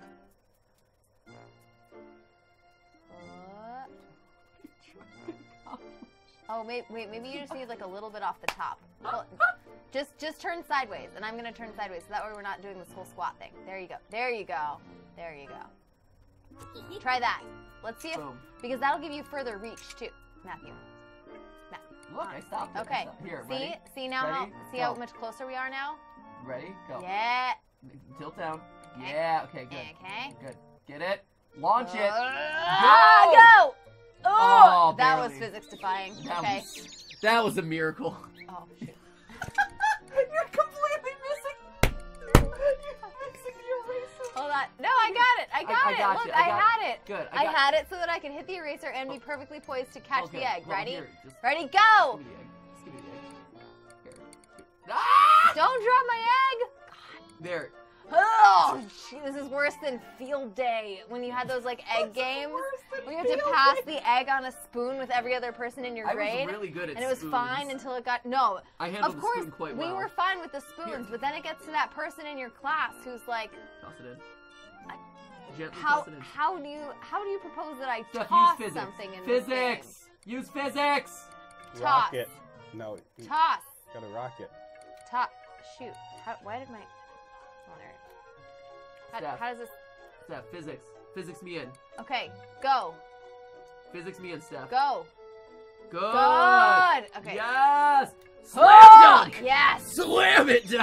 Uh, oh, wait, wait, maybe you just need like a little bit off the top. Well, just, just turn sideways, and I'm gonna turn sideways, so that way we're not doing this whole squat thing. There you go. There you go. There you go. Try that. Let's see if, Boom. because that'll give you further reach too, Matthew. Look, I stopped it. I Okay. stopped- Here, See, ready? see now how, Ready? see how Go. much closer we are now? Ready? Go. Yeah. Tilt down. Okay. Yeah. Okay. Good. Okay. Good. Get it. Launch it. Ah, go! Oh, Oh, that was barely. physics defying. That Okay. was, that was a miracle. Oh shoot. You're completely missing. You're missing the eraser. Hold on. No, I got it. I got I it. got Look, you, I, I got had it. Good. I, got, had it so that I could hit the eraser and be perfectly poised to catch Okay, the egg. well, Ready? here, just Ready? Just Go! give me the egg. Just give me the egg. Here. Ah! Don't drop my egg. There. Oh, gee, this is worse than field day when you had those like egg games where you had to pass the egg on a spoon with every other person in your I grade. was really good at and it was spoons. fine until it got no. I handled Of the course, spoon quite we well. were fine with the spoons, Here. but then it gets to that person in your class who's like, Toss it in. I- Gently how toss it in. how do you how do you propose that I Steph, toss use physics. something in this game? Physics. Use physics. Toss. Rocket. No, you Toss. gotta rocket. Toss. Shoot. How, why did my? Oh, there. How, Steph. how does this? Steph, physics. Physics me in. Okay, go, Physics me in, Steph. go. Good. Good. Okay. Yes. Slam Oh, dunk. yes. Slam it down.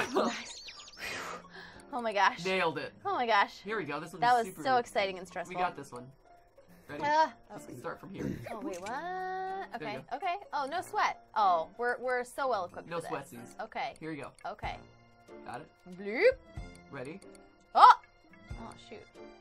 Oh my gosh. Nailed it. Oh my gosh. Here we go. This one's That was super. so exciting and stressful. We got this one. Ready? Ah, Let's okay. start from here. Oh wait, what? There Okay, you okay. Oh, no sweat. Oh, we're we're so well equipped No for this. sweatsies. Okay, Here you go. okay. Got it. Bloop. Ready? Oh. Oh shoot.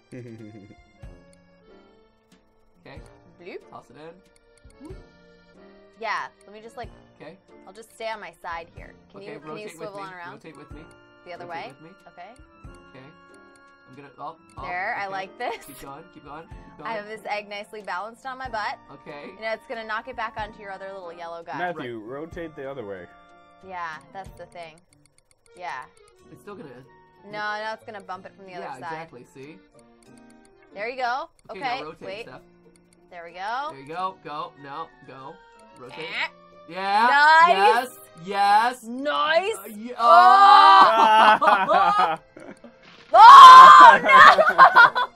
Okay. Bloop. Toss it in. Yeah. Let me just like. Okay. I'll just stay on my side here. Can okay. you can rotate you swivel with me. on around Rotate with me. the other rotate way? with me. Okay. Okay. I'm gonna. Oh. oh, There. I okay. like this. Keep going. Keep going. Keep going. I have this egg nicely balanced on my butt. Okay. You know, it's gonna knock it back onto your other little yellow guy. Matthew, rotate the other way. Yeah, that's the thing. Yeah. It's still gonna. No, now it's gonna bump it from the yeah. other side. Exactly. See. There you go. Okay. Okay. Now rotate, Wait. Steph. There we go. There you go. Go. No. Go. Rotate. Eh. Yeah. Nice. Yes. Yes. Nice. Uh, ye- Oh! oh! Oh no!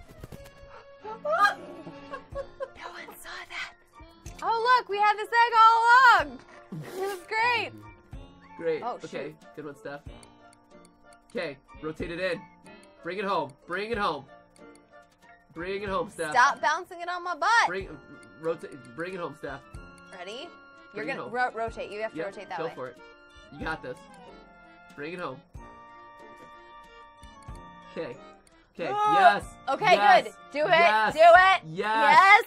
No one saw that. Oh look, we had this egg all along. This is great. Great. Oh, okay. shoot. Good one, Steph. Okay. Rotate it in. Bring it home. Bring it home. Bring it home, Steph. Stop bouncing it on my butt. Bring. Rotate. Bring it home, Steph. Ready? You're Bring it gonna home. ro rotate. You have to Yep, rotate that go way. for it. You got this. Bring it home. Okay. Okay. Oh, Yes. Okay, yes, good. Do it. Yes. Do it. Yes. Yes.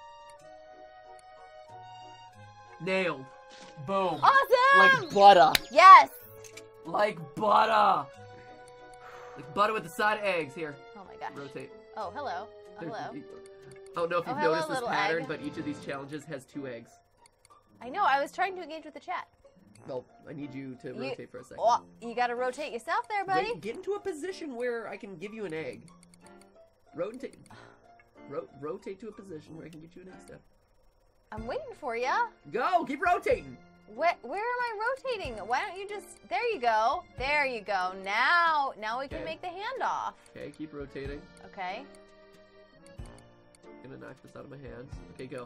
Nailed. Boom. Awesome. Like butter. Yes. Like butter. Like butter with the side of eggs. Here. Oh my gosh. Rotate. Oh, hello. Oh, There's- hello. I don't know if Oh, you've hello, noticed this little pattern, egg. but each of these challenges has two eggs. I know. I was trying to engage with the chat. Well, I need you to You- rotate for a second. Oh, you got to rotate yourself there, buddy. Wait, get into a position where I can give you an egg. Rotate. Ro rotate to a position where I can get you an egg, Steph. I'm waiting for you. Go! Keep rotating! Where, where am I rotating? Why don't you just... There you go. There you go. Now, now we can Okay. make the handoff. Okay, keep rotating. Okay. Gonna knock this out of my hands. Okay, go.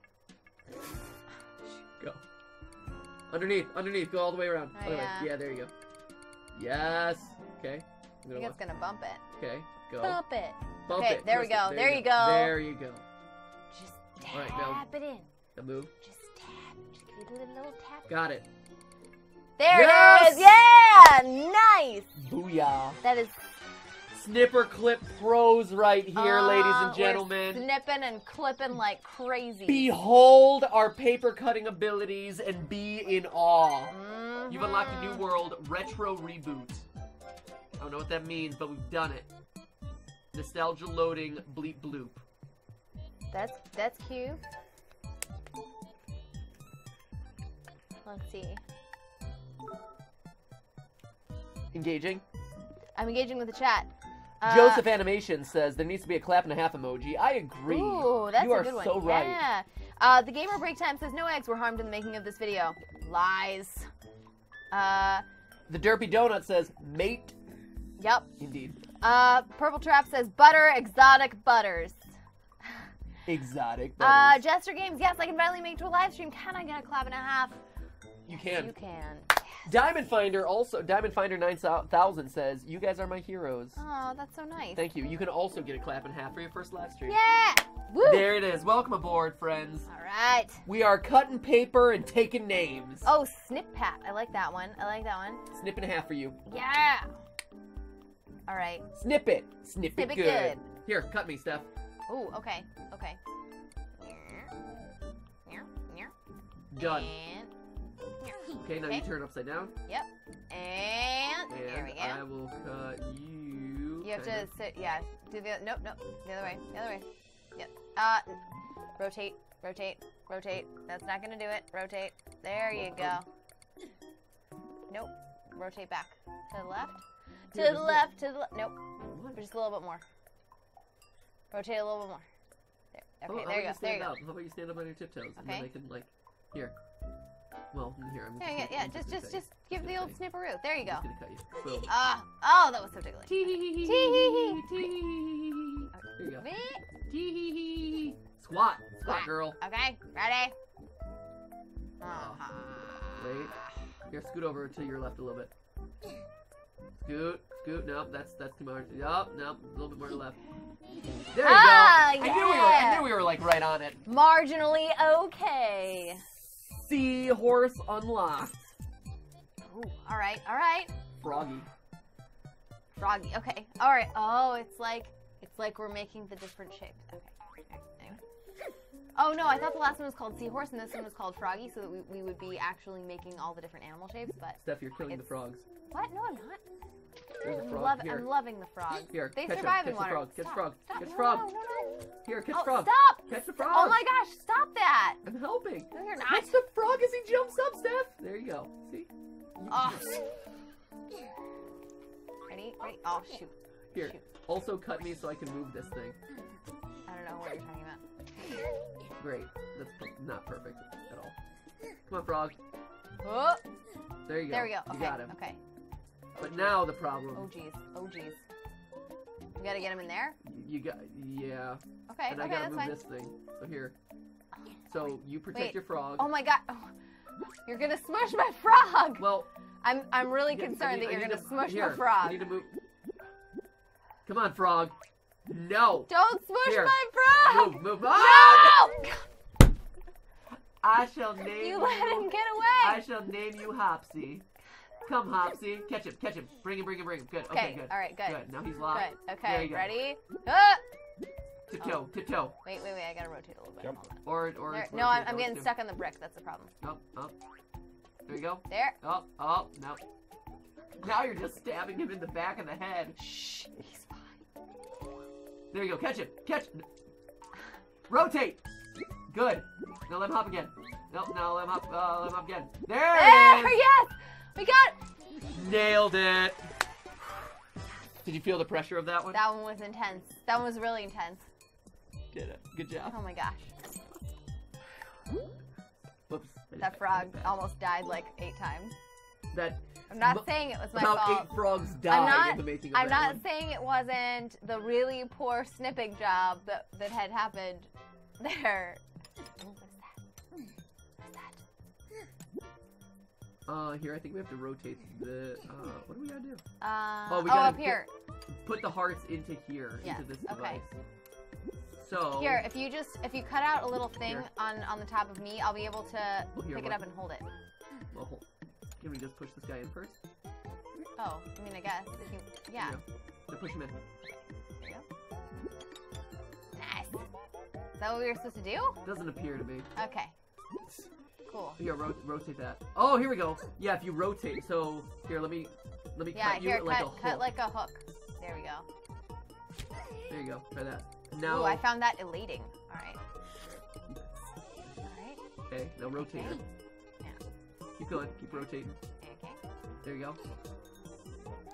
Go. Underneath, underneath. Go all the way around. Oh, Other way. yeah. Yeah, there you go. Yes. Okay. I'm I gonna think it's watch- going to bump it. Okay, go. Bump it. Bump Okay, it. there we twist it. go, there you go. There you go. Just All right, tap now- it in. Now move. Just tap. Just give it a little, little tap. Got it. There Yes! it is. Yeah. Nice. Booyah. That is... Snipper Clip Pros right here, ladies uh, and gentlemen. We're snipping and clipping like crazy. Behold our paper cutting abilities and be in awe. Mhm. You've unlocked a new world, Retro Reboot. I don't know what that means, but we've done it. Nostalgia loading, bleep bloop. That's that's cute. Let's see. Engaging. I'm engaging with the chat. Uh, Joseph Animation says there needs to be a clap and a half emoji. I agree. Ooh, that's you a are good one. so right. Yeah. Uh, the Gamer Break Time says no eggs were harmed in the making of this video. Lies. Uh, The Derpy Donut says mate. yep. Indeed. Uh, Purple Trap says butter, exotic butters. Exotic Uh, butters. Jester Games, yes, I can finally make it to a live stream. Can I get a clap and a half? you can. You can. Diamond Finder also. Diamond Finder nine thousand says you guys are my heroes. Oh, that's so nice. Thank you. You can also get a clap and a half for your first live stream. Yeah! Woo! There it is. Welcome aboard, friends. All right. We are cutting paper and taking names. Oh, Snip Pat. I like that one. I like that one. Snip and a half for you. Yeah! All right. Snip it. Snip, Snip it it good. good. Here, cut me, Steph. Ooh, okay. Okay. Done. And, Okay, now Okay. you turn upside down. yep. And, And there we go. I will cut you. You have kind to of- sit, yeah. Do the, nope, nope. The other way. The other way. Yep. Uh, rotate, rotate, rotate. That's not gonna do it. Rotate. There you go. Nope. Rotate back. To the left. To Yeah, the just left, to the left. Nope. What? Just a little bit more. Rotate a little bit more. There. How Okay, about- there how you go. about There you stand go. up? How about you stand up on your tiptoes? And Okay. then I can, like, here. Well, here, I'm Yeah, just yeah, gonna- yeah. I'm Just, gonna just, cut you. just give the Just old gonna snipperoo. There you cut go. you. Just gonna cut you. Boom. Ah, oh, that was so tickly. Tee-hee-hee-hee. Tee-hee-hee. Tee-hee-hee-hee. There you go. Me? Tee-hee-hee-hee. Squat. Squat, Squat. girl. Okay, ready? Uh-huh. Wait. Here, scoot over to your left a little bit. Scoot, scoot. Nope, that's that's too much. Yup, nope, a little bit more to the left. There you Ah, go. I knew we were. I yeah. knew we were like right on it. Marginally okay. Seahorse unlocked. Ooh, all right, all right. Froggy. Froggy. Okay. All right. Oh, it's like it's like we're making the different shapes. Okay. Okay. Anyway. Oh no, I thought the last one was called seahorse and this one was called froggy, so that we, we would be actually making all the different animal shapes. But Steph, you're killing the It's- frogs. what? No, I'm not. There's a I'm, frog. lov- Here. I'm loving the frogs. Here, They catch 'em, survive catch in the water. frog, catch the Stop, frog, stop. catch the No, frog. No, no, no. Here, catch Oh, the frog. stop! Catch the frog. Oh my gosh! Stop that! I'm helping. No, you're not. Catch the frog as he jumps up, Steph. There you go. See? Oh. Ready? Ready? Oh shoot. Here. Shoot. Also cut me so I can move this thing. I don't know what you're talking about. Great. That's per- not perfect at all. Come on, frog. Oh, There you go. there we go. You Okay. got him. Okay. But now the problem. Oh geez. Oh geez. We gotta get him in there. You got. Yeah. Okay. And I okay, gotta that's move fine. this thing. So here. So you protect Wait. your frog. Oh my god. Oh, you're gonna smush my frog. Well. I'm I'm really yeah, I concerned need- that I you're need gonna to- smush here, my frog. You need to move. Come on, frog. No. Don't smush Here. my frog. Move, move. Ah! No! I shall name You let him get away. I shall name you Hopsy. Come, Hopsy. Catch him, catch him. Bring him, bring him, bring him. Good. Okay, Okay, good. all right, good. Good. Now he's locked. Good. There Okay. you go. Ready? Ah! Tiptoe, tiptoe. Wait, wait, wait. I gotta rotate a little bit. Jump. Hold on. Or, or. There, it's no, I'm, rotate, I'm or getting it's stuck on the brick. That's the problem. Up, up. There you go. There. Oh, oh, no. Now you're just stabbing him in the back of the head. Shh. He's fine. There you go. Catch him. Catch. Rotate. Good. Now let him hop again. No, now let him hop. Uh, let him hop again. There There. it is. Yes. We got. Nailed it. Did you feel the pressure of that one? That one was intense. That one was really intense. Did it. Good job. Oh my gosh. Whoops. That frog almost died like eight times. That. I'm not Mo- saying it was my About fault. eight frogs I'm died not. in the making of I'm that not one. saying it wasn't the really poor snipping job that that had happened there. Ooh, what is that? What is that? Uh, here I think we have to rotate the. Uh, what do we gotta do? Uh, Oh, we oh, gotta up here. Put the hearts into here, Yes, into this okay. device. So. Here, if you just if you cut out a little thing Here. on on the top of me, I'll be able to Oh, here, pick it what? up and hold it. Well, hold- can we just push this guy in first? Oh, I mean, I guess. If you, yeah. There you go. Now push him in. There you go. Nice. Is that what we were supposed to do? Doesn't appear to be. Okay. Cool. Here, ro rotate that. Oh, here we go. Yeah, if you rotate. So here, let me let me Yeah, cut you here, like cut, a hook. cut like a hook. There we go. There you go. Try that. Now. Ooh, I found that elating. All right. All right. Okay. Now rotate it. Yeah. Keep going. Keep rotating. Okay. There you go.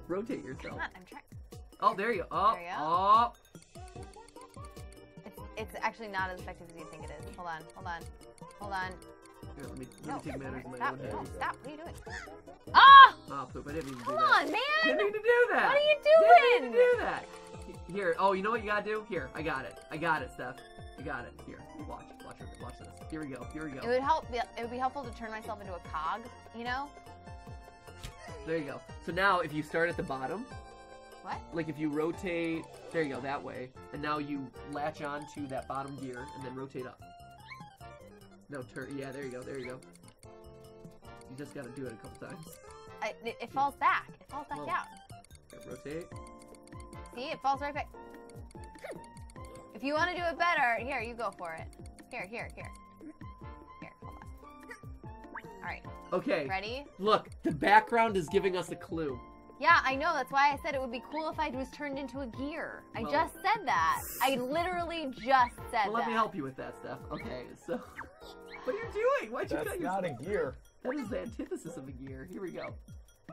rotate yourself. Come on, I'm trying. Oh, there you go. Oh, There you go. oh. It's, it's actually not as effective as you think it is. Hold on, hold on, hold on. Here, let me, let No, me take matters in my stop, own no, hands. stop. What are you doing? Ah! Oh, poop, I didn't mean to Come do that. on, man! Didn't mean to do that. What are you Didn't mean doing? to do that. Here, oh, you know what you gotta do? Here, I got it. I got it, Steph. I got it. Here, watch, watch, watch this. Here we go. Here we go. It would help. It would be helpful to turn myself into a cog. You know? There you go. So now, if you start at the bottom, What? like if you rotate, there you go, that way, and now you latch on to that bottom gear and then rotate up. No, turn. Yeah, there you go. There you go. You just gotta do it a couple times. I, it, it falls back. It falls back Whoa. down. Here, rotate. See, it falls right back. If you want to do it better, here, you go for it. Here, here, here. Here, hold on. All right, Okay. ready? Look, the background is giving us a clue. Yeah, I know. That's why I said it would be cool if I was turned into a gear. I Well- just said that. I literally just said Well, let that. me help you with that stuff. Okay, so what are you doing? Why'd you That's cut not a yourself? gear. That is the antithesis of a gear. Here we go.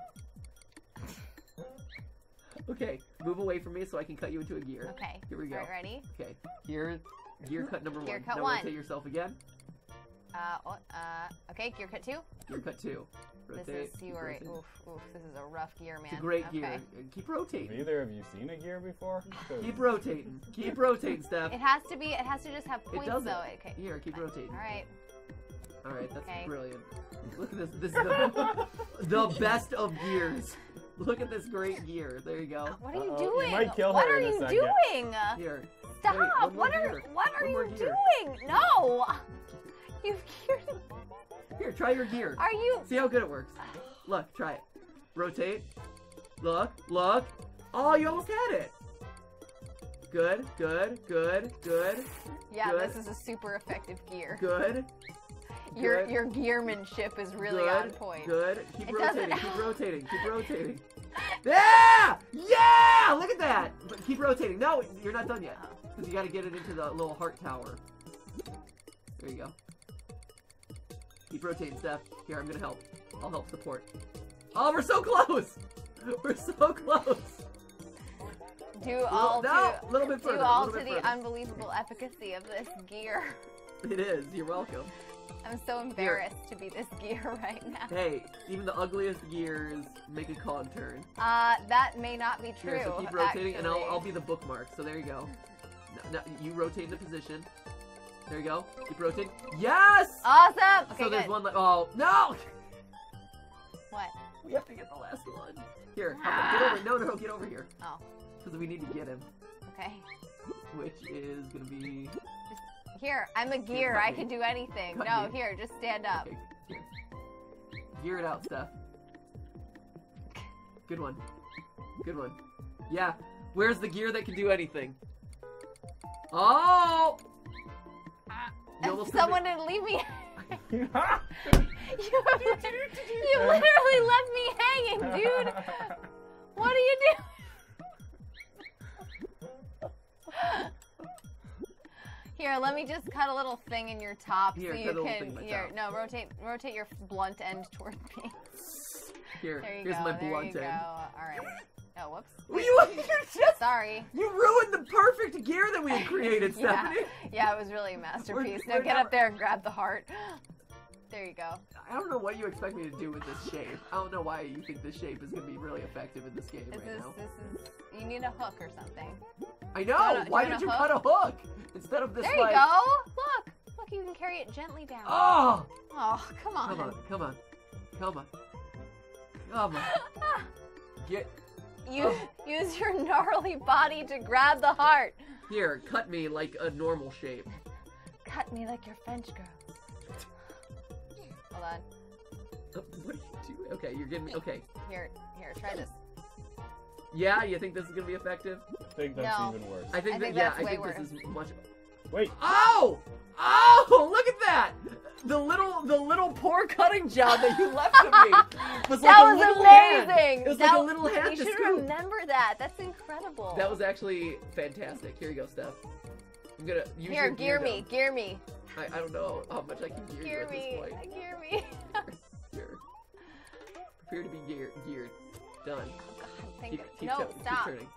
Okay, move away from me so I can cut you into a gear. Okay. Here we go. All right, ready? Okay, here, gear cut number Gear one. cut now one. rotate yourself again. Uh, what? Uh, okay, gear cut two. Gear cut two. Rotate. This is you keep are. rotating. Oof, oof. This is a rough gear, man. It's a great okay. gear. And keep Have rotating. either of you seen a gear before? 'Cause Keep rotating. Keep rotating, Steph. It has to be. It has to just have It points, doesn't. though. Okay. Here, keep rotating. All right. All right, that's Okay. brilliant. Look at this. This is the, the best of gears. Look at this great gear. There you go. What are you Uh-oh, you doing? might kill what her are in a you second. doing? Here. Stop! Wait, one more what are gear. What are One more you gear. doing? No! You've geared. Here, try your gear. Are you? See how good it works. Look, try it. Rotate. Look, look. Oh, you almost had it. Good, good, good, good, Yeah, Good. this is a super effective gear. good. Your good, your gearmanship is really good, on point. Good. Keep It doesn't- rotating. Keep rotating. Keep rotating. Yeah! Yeah! Look at that. But keep rotating. No, you're not done yet. Because you got to get it into the little heart tower. There you go. Keep rotating, Steph. Here, I'm gonna help. I'll help support. Oh, we're so close. We're so close. Do all no, to a little bit further. do a all little to bit the further. unbelievable efficacy of this gear. It is. You're welcome. I'm so embarrassed to be this gear right now. Hey, even the ugliest gears make a conturn. Uh, that may not be true. Here, so keep rotating, and I'll, actually. I'll be the bookmark. So there you go. Now, now you rotate into position. There you go. Keep rotating. Yes! Awesome. Okay, so there's good. one like, oh, no! What? We have to get the last one. Here, how about, get over. No, no, get over here. Oh, Because we need to get him. okay. Which is going to be... Here, I'm a gear. cut I me. can do anything. Cut No, me. here, just stand up. Okay, here. Gear it out, Steph. Good one. Good one. Yeah. Where's the gear that can do anything? Oh! You almost took Someone me- didn't leave me. you you, you literally left me hanging, dude. What are you doing? Here, let me just cut a little thing in your top Here, so cut you a little can. thing in my Here, top. no, rotate, rotate your blunt end toward me. Here, There you here's go. my there blunt you end. go. All right. Oh, whoops. Well, you, you just Sorry. you ruined the perfect gear that we had created, Yeah, Stephanie. yeah, it was really a masterpiece. we're now get never- up there and grab the heart. There you go. I don't know what you expect me to do with this shape. I don't know why you think this shape is gonna be really effective in this game This right is now. this is. You need a hook or something. I know. wanna- do why you did want you a cut a hook instead of this? There you like... go. Look, look, you can carry it gently down. Oh! Oh, come on. Come on, come on, come on, come on. Get You use your gnarly body to grab the heart. here. Cut me like a normal shape. Cut me like your French girl. Hold on. Uh, What are you doing? Okay, you're getting me. Okay. Here, here, try this. Yeah, you think this is gonna be effective? I think that's No. even worse. I think I that. think Yeah, that's I way think worse. this is much. Wait, Oh! Oh! Look at that! The little, the little poor cutting job that you left of me was like That a was little amazing. hand. It was that, like a little hand You to should scoop. remember that. That's incredible. That was actually fantastic. Here you go, Steph. I'm gonna use Here, your gear gear me, down. gear me, I, I don't know how much I can gear, you gear at me, this point. gear me. Here. Prepare to be gear, geared. Done. Oh God, Think Keep, of- keep, no, tu- keep stop. turning.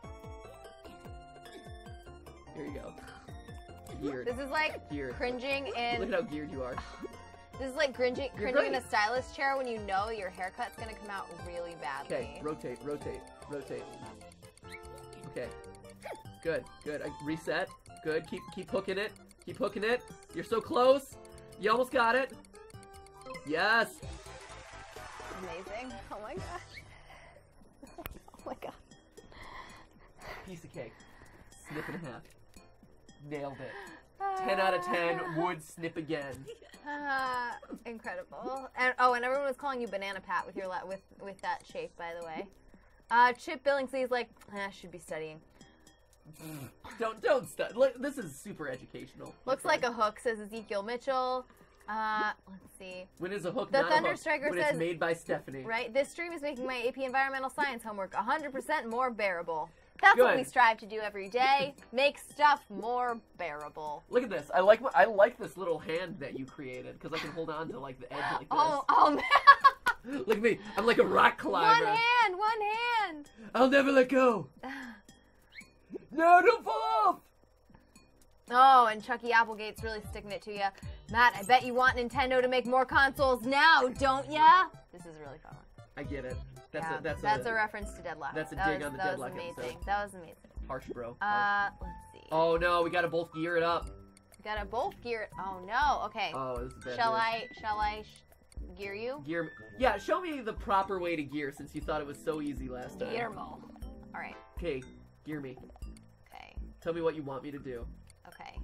Here you go. Geared. This is like Geared. cringing Look in. at how geared you are. This is like cringing, You're cringing in a great. stylist chair when you know your haircut's gonna come out really badly. Okay, rotate, rotate, rotate. Okay. Good, good. I, reset. Good. Keep keep hooking it. Keep hooking it. You're so close. You almost got it. Yes. Amazing. Oh my gosh. Oh my god. Piece of cake. Snip in half. Nailed it. ten out of ten. Would snip again. Uh, incredible. And oh, and everyone was calling you Banana Pat with your la- with with that shape, by the way. Uh, Chip Billingsley's like, eh, I should be studying. Don't don't stu- Look, this is super educational. Looks like a hook, says Ezekiel Mitchell. Uh, let's see. When is a hook The not a Thunder hook? Striker when it's says- made by Stephanie. Right? This stream is making my A P Environmental Science homework one hundred percent more bearable. That's what Good. we strive to do every day. Make stuff more bearable. Look at this. I like my, I like this little hand that you created because I can hold on to like the edge like this. Oh, oh man. Look at me. I'm like a rock climber. One hand, one hand. I'll never let go. No, don't fall off. Oh, and Chucky Applegate's really sticking it to you. Matt, I bet you want Nintendo to make more consoles now, don't ya? This is a really fun one. I get it. That's Yeah, a that's, that's a, a reference to Deadlock. that's a that dig was, on the that Deadlock was amazing. episode. That was amazing. harsh, bro. Harsh. Uh, let's see. Oh no, we gotta both gear it up. Gotta both gear it. Oh no. Okay. Oh, this is bad shall news. I? Shall I sh- gear you? Gear? me- Yeah, show me the proper way to gear since you thought it was so easy last time. Guillermo. All right. Okay, gear me. Okay. Tell me what you want me to do. Okay.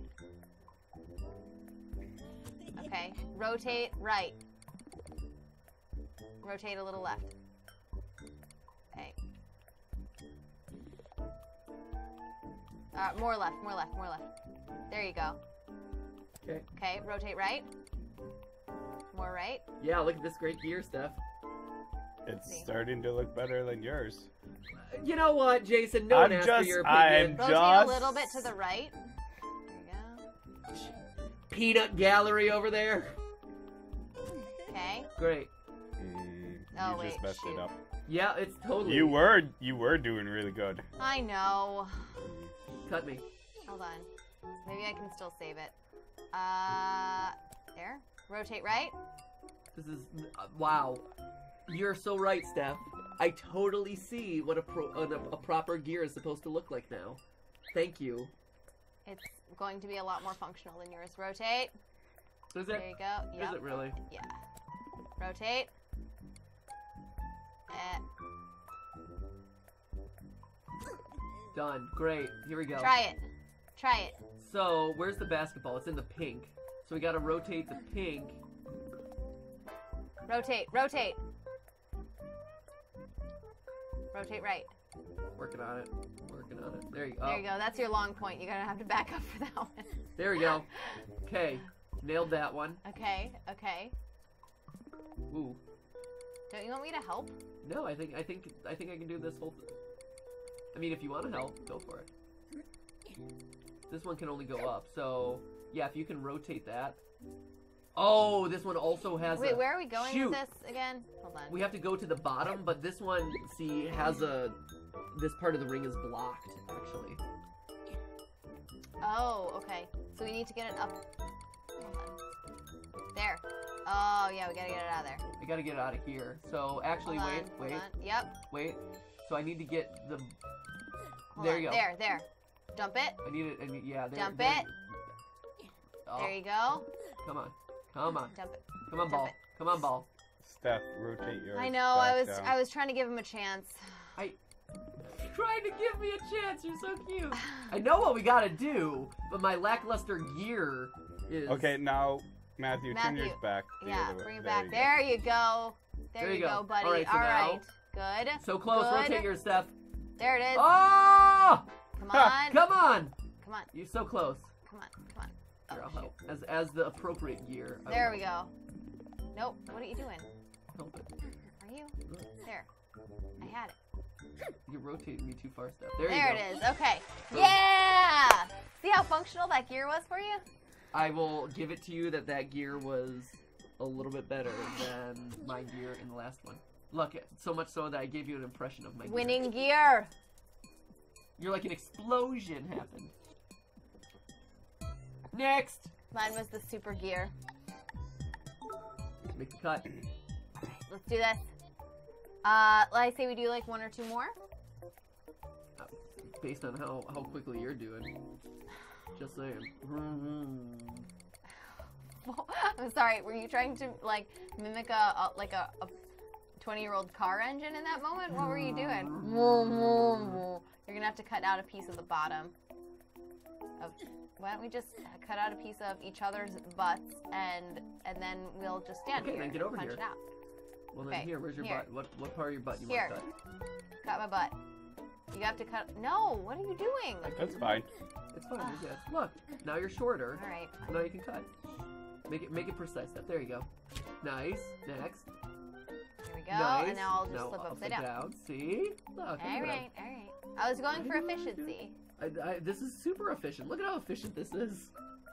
Okay. Rotate right. Rotate a little left. Okay. Uh, more left, more left, more left. There you go. Okay. Okay, rotate right. More right. Yeah, look at this great gear stuff. It's See. starting to look better than yours. You know what, Jason? No one I'm asked just- for your I'm opinion. Rotate Just- a little bit to the right. There you Peanut gallery over there. go. Okay. Great. Mm, Oh, you wait, just messed shoot. it up. Yeah, it's totally. You were you were doing really good. I know. Cut me. Hold on. Maybe I can still save it. Uh, there. Rotate right. This is uh, wow. You're so right, Steph. I totally see what a pro a, a proper gear is supposed to look like now. Thank you. It's going to be a lot more functional than yours. Rotate. Is it? There you go. Is Yep. it really? Yeah. Rotate. Eh. Done. Great. Here we go. Try it. Try it. So, where's the basketball? It's in the pink. So we gotta rotate the pink. Rotate. Rotate. Rotate right. Working on it. Working on it. There you go. There you go. That's your long point. You're gonna have to back up for that one. There we go. Okay. Nailed that one. Okay. Okay. Ooh. Don't you want me to help? No, I think I think I think I can do this whole th- I mean, if you want to help, go for it. This one can only go up. So, yeah, if you can rotate that. Oh, this one also has Wait, a where are we going shoot. with this again? Hold on. We have to go to the bottom, but this one, see, has a this part of the ring is blocked actually. Oh, okay. So we need to get it up. Hold on. There. Oh, yeah, we gotta get it out of there. I got to get it out of here. So, actually Hold wait, on, wait, hold on. Yep. wait. So I need to get the Hold There on. you go. There, there. Dump it. I need it. I need, yeah, there. Dump there. it. Oh, There you go. come on. Come on. Dump it. Come on, Dump ball. it. Come on, ball. Steph, rotate yours. I know. I back was down. I was trying to give him a chance. I trying to give me a chance. You're so cute. I know what we gotta do, but my lackluster gear is Okay, now Matthew, turn Matthew, yours back. the Yeah, other way. bring it There back. you go. There you go. There, There you you go, go. buddy. All right, so now- Good. so close. Good. Rotate your stuff. There it is. Oh! Come on. Come on! Come on. You're so close. Come on. Come on. Here, I'll Oh, help. As as the appropriate gear. I there will we go. Nope. What are you doing? help it. Are you? There. I had it. You're rotating me too far, Steph. There, There you go. it is. Okay. Boom. Yeah! See how functional that gear was for you? I will give it to you that that gear was a little bit better than my gear in the last one. Look, so much so that I gave you an impression of my gear. Winning gear. You're like an explosion happened. Next! Mine was the super gear. Make the cut. Let's do this. Uh, I say we do like one or two more. Uh, based on how, how quickly you're doing. Just saying. I'm sorry. Were you trying to like mimic a, a like a twenty-year-old car engine in that moment? What were you doing? You're gonna have to cut out a piece of the bottom. Of, why don't we just cut out a piece of each other's butts and and then we'll just stand Okay, here then get over and punch here. it out. Well then Okay, here, where's your here. butt? What what part of your butt you Here. want cut? Cut my butt. You have to cut. No, what are you doing? That's fine. It's fine, you're good. Look, now you're shorter. All right. Now you can cut. Make it make it precise. Step. There you go. Nice. Next. Here we go. Nice. And now I'll just Now flip upside upside down. See? Look. look All at right, all right. I was going for efficiency. I, I, this is super efficient. Look at how efficient this is.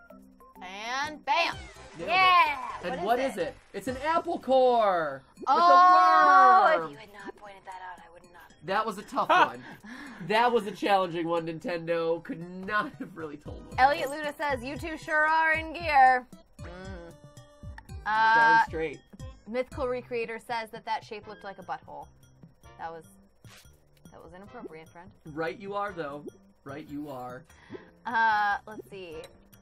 And bam! Nailed it. Yeah! And what is it? It's an apple core! With Oh! a If worm! you had not pointed that out, I would not have. That was a tough one. That was a challenging one, Nintendo. Could not have really told what Elliot that was. Luda says, you two sure are in gear. Mm. Uh, Darn straight. Mythical Recreator says that that shape looked like a butthole. That was, that was inappropriate, friend. Right you are, though. Right you are. Uh, let's see.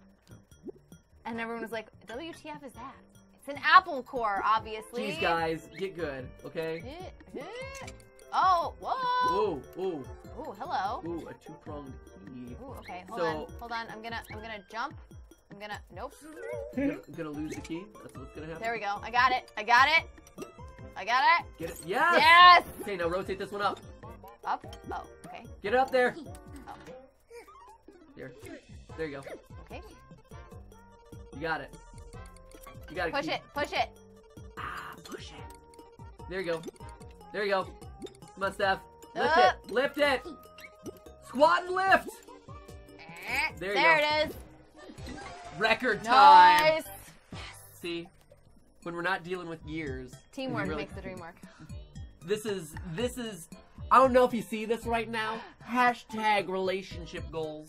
And everyone was like, W T F is that? It's an apple core, obviously. Jeez, guys. Get good, okay? Eh, eh. Oh, whoa! Ooh, ooh, Ooh, hello. ooh, a two-pronged key. Ooh, okay, hold So- on, hold on. I'm gonna, I'm gonna jump. I'm gonna, nope. I'm gonna, I'm gonna lose the key. That's what's gonna happen. There we go. I got it. I got it. I got it. Get it? Yes! Yes. Okay, now rotate this one up. Up. Oh, okay. Get it up there. Oh, There. There you go. okay. You got it. You got it. Push key. it. Push it. Ah, push it. There you go. There you go. Come on, Steph. Lift Uh. it. Lift it. Squat and lift. Eh, There you there go. it is. Record time. Nice. See, when we're not dealing with gears, Teamwork we really- makes the dream work. This is this is. I don't know if you see this right now. Hashtag relationship goals.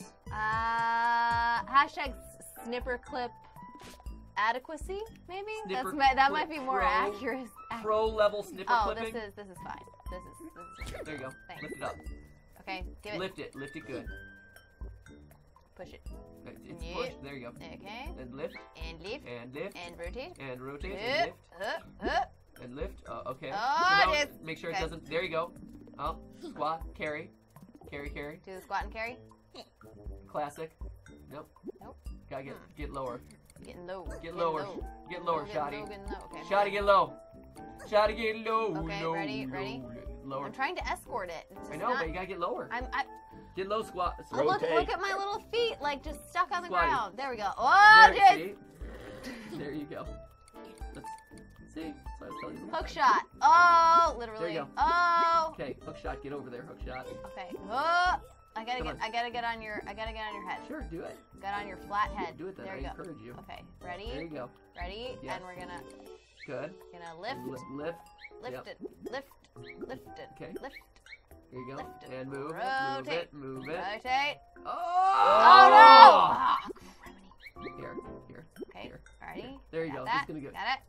Uh, hashtag snipper clip adequacy, maybe? Snipper That's ma- that clip might be more pro. accurate. ac- Pro level snipper oh, clipping. this is this is fine. This is this is There you go. Thanks. Lift it up. okay. Give it. Lift it. Lift it good. Push it. It's it's Yeah. pushed. There you go. Okay. And lift. And lift. And lift. And rotate. And rotate. And lift. Uh, uh, uh. And lift. Uh, okay. Oh, So now it is. make sure Okay. it doesn't. There you go. Up. Squat. Carry. Carry. Carry. Do the squat and carry. Classic. Nope. Nope. Gotta get Hmm. get lower. Getting low. Get getting lower. low. Get lower, Getting Shotty. low, getting low. Okay. Shotty, get low. Shotty, get low. Okay, low, ready, low, ready? Lower. I'm trying to escort it. It's I just know, not- but you gotta get lower. I'm. I, Get low, squat. oh, look! Rotate. Look at my little feet, like just stuck on the Squatty. ground. There we go. Oh, There, jeez. see? There you go. Let's see. So I was telling you. Hook shot. Oh, literally. There you go. Oh. Okay, hook shot. Get over there, hook shot. Okay. Oh. I gotta Come get. on. I gotta get on your. I gotta get on your head. Sure, do it. Get on your flat head. Do it then. There I you go. encourage you. Okay. There Ready? you go. Ready? Yes. And we're gonna Good. gonna lift, Lift. Lift. lift Yep. it, lift, lift it, Okay. lift, There you go. Lift it. And move it. Move Rotate. it. Move it. rotate. Oh! Oh no! Ah, criminy. Here. Here. Okay. Here. Ready? There you Got go. That. Just gonna go. Got it.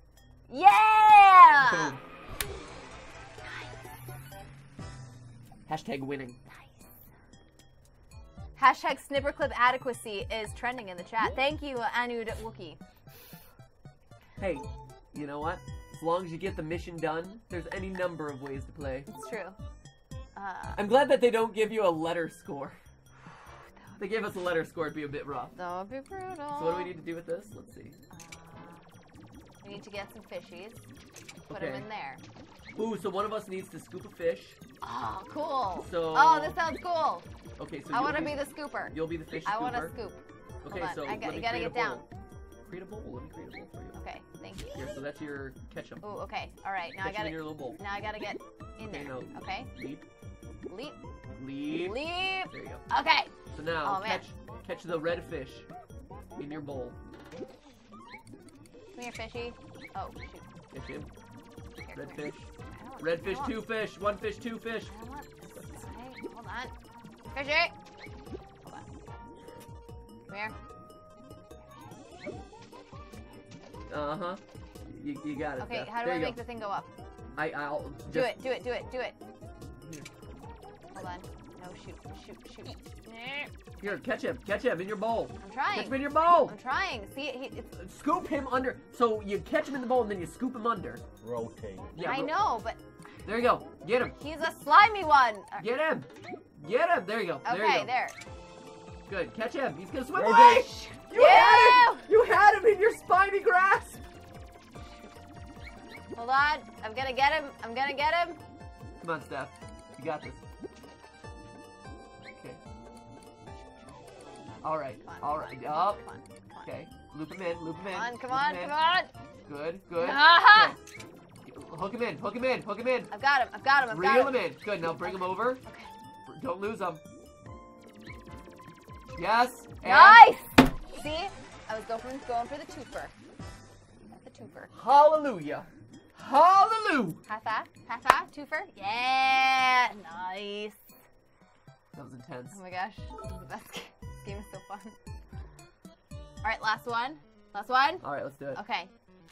Yeah! Boom. Hashtag winning. Hashtag snipperclip adequacy is trending in the chat. Thank you, Anud Wookie. Hey, you know what? As long as you get the mission done, there's any number of ways to play. It's true. Uh, I'm glad that they don't give you a letter score. If they gave us a letter score, it'd be a bit rough. that would be brutal. So what do we need to do with this? Let's see. We need to get some fishies. Put Okay. them in there. Ooh, so one of us needs to scoop a fish. Oh, cool. So- Oh, this sounds cool. Okay, so I you'll want to be the scooper. You'll be the fish I scooper. want to scoop. Okay, Hold on. so I got- let me you gotta create get a bowl. down. Create a bowl. Let me create a bowl for you. Okay, thank you. Here, so that's your ketchup. Oh, okay. All right. Now I Ketchup got in to your little bowl. Now I got to get in Okay, there. now Okay. leap, Leap. leap. Leap. There you go. Okay. So now Oh, man. catch catch the red fish in your bowl. Come here, fishy. Oh, shoot. Catch him. Here, Red come here. fish. I don't Red fish, I want- two fish. One fish, two fish. I don't want. Okay, hold on. Fishy. Hold on. Come here. Uh huh. You, you got it. Okay, Steph. how do there I you make go. the thing go up? I, I'll Do just, it, do it, do it, do it. Here. Hold on. No, shoot, shoot, shoot. Here, catch him. Catch him in your bowl. I'm Catch trying. him in your bowl. I'm trying. See, he, it's, Scoop him under. So you catch him in the bowl and then you scoop him under. Rotate. Yeah, I ro- know, but There you go. Get him. he's a slimy one. Get him. Get him. There you go. Okay, there you go. there. Good. Catch him. He's gonna swim Rotate. away. You Yeah. had him. You had him in your spiny grasp. Hold on. I'm gonna get him. I'm gonna get him. Come on, Steph. You got this. Okay. All right. Come on, All come right. on, Up. Come on, come on. Okay. Loop him in. Loop him in. Come on, come loop on, him in. come on. Good. Good. Aha! Okay. Hook him in. Hook him in. Hook him in. I've got him. I've got him. I've got Reel him. him in. Good. Now bring him over. Okay. Don't lose him. Yes. and- Nice. See, I was going for, going for the twofer. The twofer. Hallelujah. Hallelujah. Half half, half half, twofer. Yeah, nice. That was intense. Oh my gosh, this is the best game. This game is so fun. All right, last one. Last one. All right, let's do it. Okay.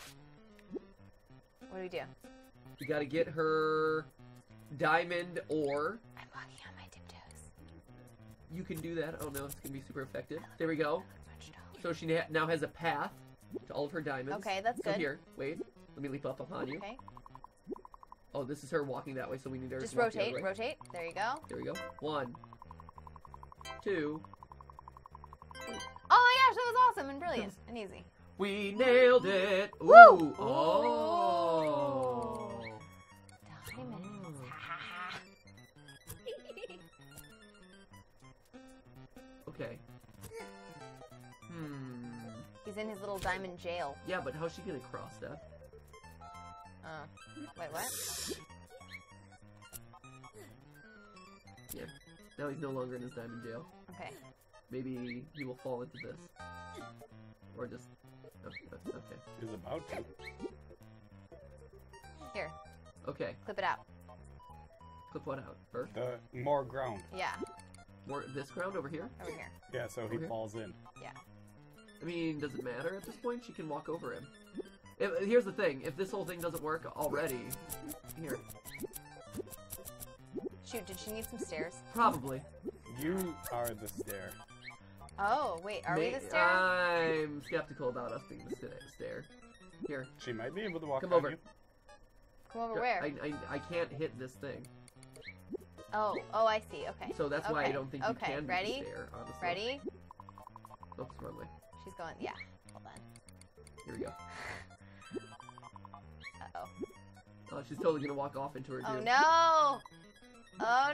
What do we do? You got to get her diamond ore. I'm walking on my tiptoes. You can do that. I don't know if it's going to be super effective. There we go. So she na- now has a path to all of her diamonds. Okay, that's So good. here, wait. Let me leap up upon you. Okay. Oh, this is her walking that way, so we need her Just to walk the other rotate, way. rotate. There you go. There we go. One. Two. Oh my gosh, that was awesome and brilliant and easy. We nailed it. Ooh. Woo! Oh. Diamonds. Ha ha ha. Okay. Hmm. He's in his little diamond jail. Yeah, but how's she gonna cross that? Uh, wait, what? Yeah. Now he's no longer in his diamond jail. Okay. Maybe he will fall into this. Or just... Okay. Okay. Is about to. Here, Okay. clip it out. Clip what out? Her? The more ground. Yeah, More this ground over here? over here. Yeah, so he Okay. falls in. Yeah. I mean, does it matter at this point? She can walk over him. If, here's the thing. If this whole thing doesn't work already... Here. Shoot, did she need some stairs? Probably. You are the stair. Oh, wait, are we May- the stair? I'm skeptical about us being the sta- stair. Here. She might be able to walk Come on over. you. Come over where? I, I, I can't hit this thing. Oh, oh, I see. Okay. So that's why I Okay, don't think okay, you can ready? be the stair, honestly. Ready? Oops, wrong way. She's going. Yeah. Hold on. Here we go. Uh oh. Oh, she's totally gonna walk off into her Oh doom. no! Oh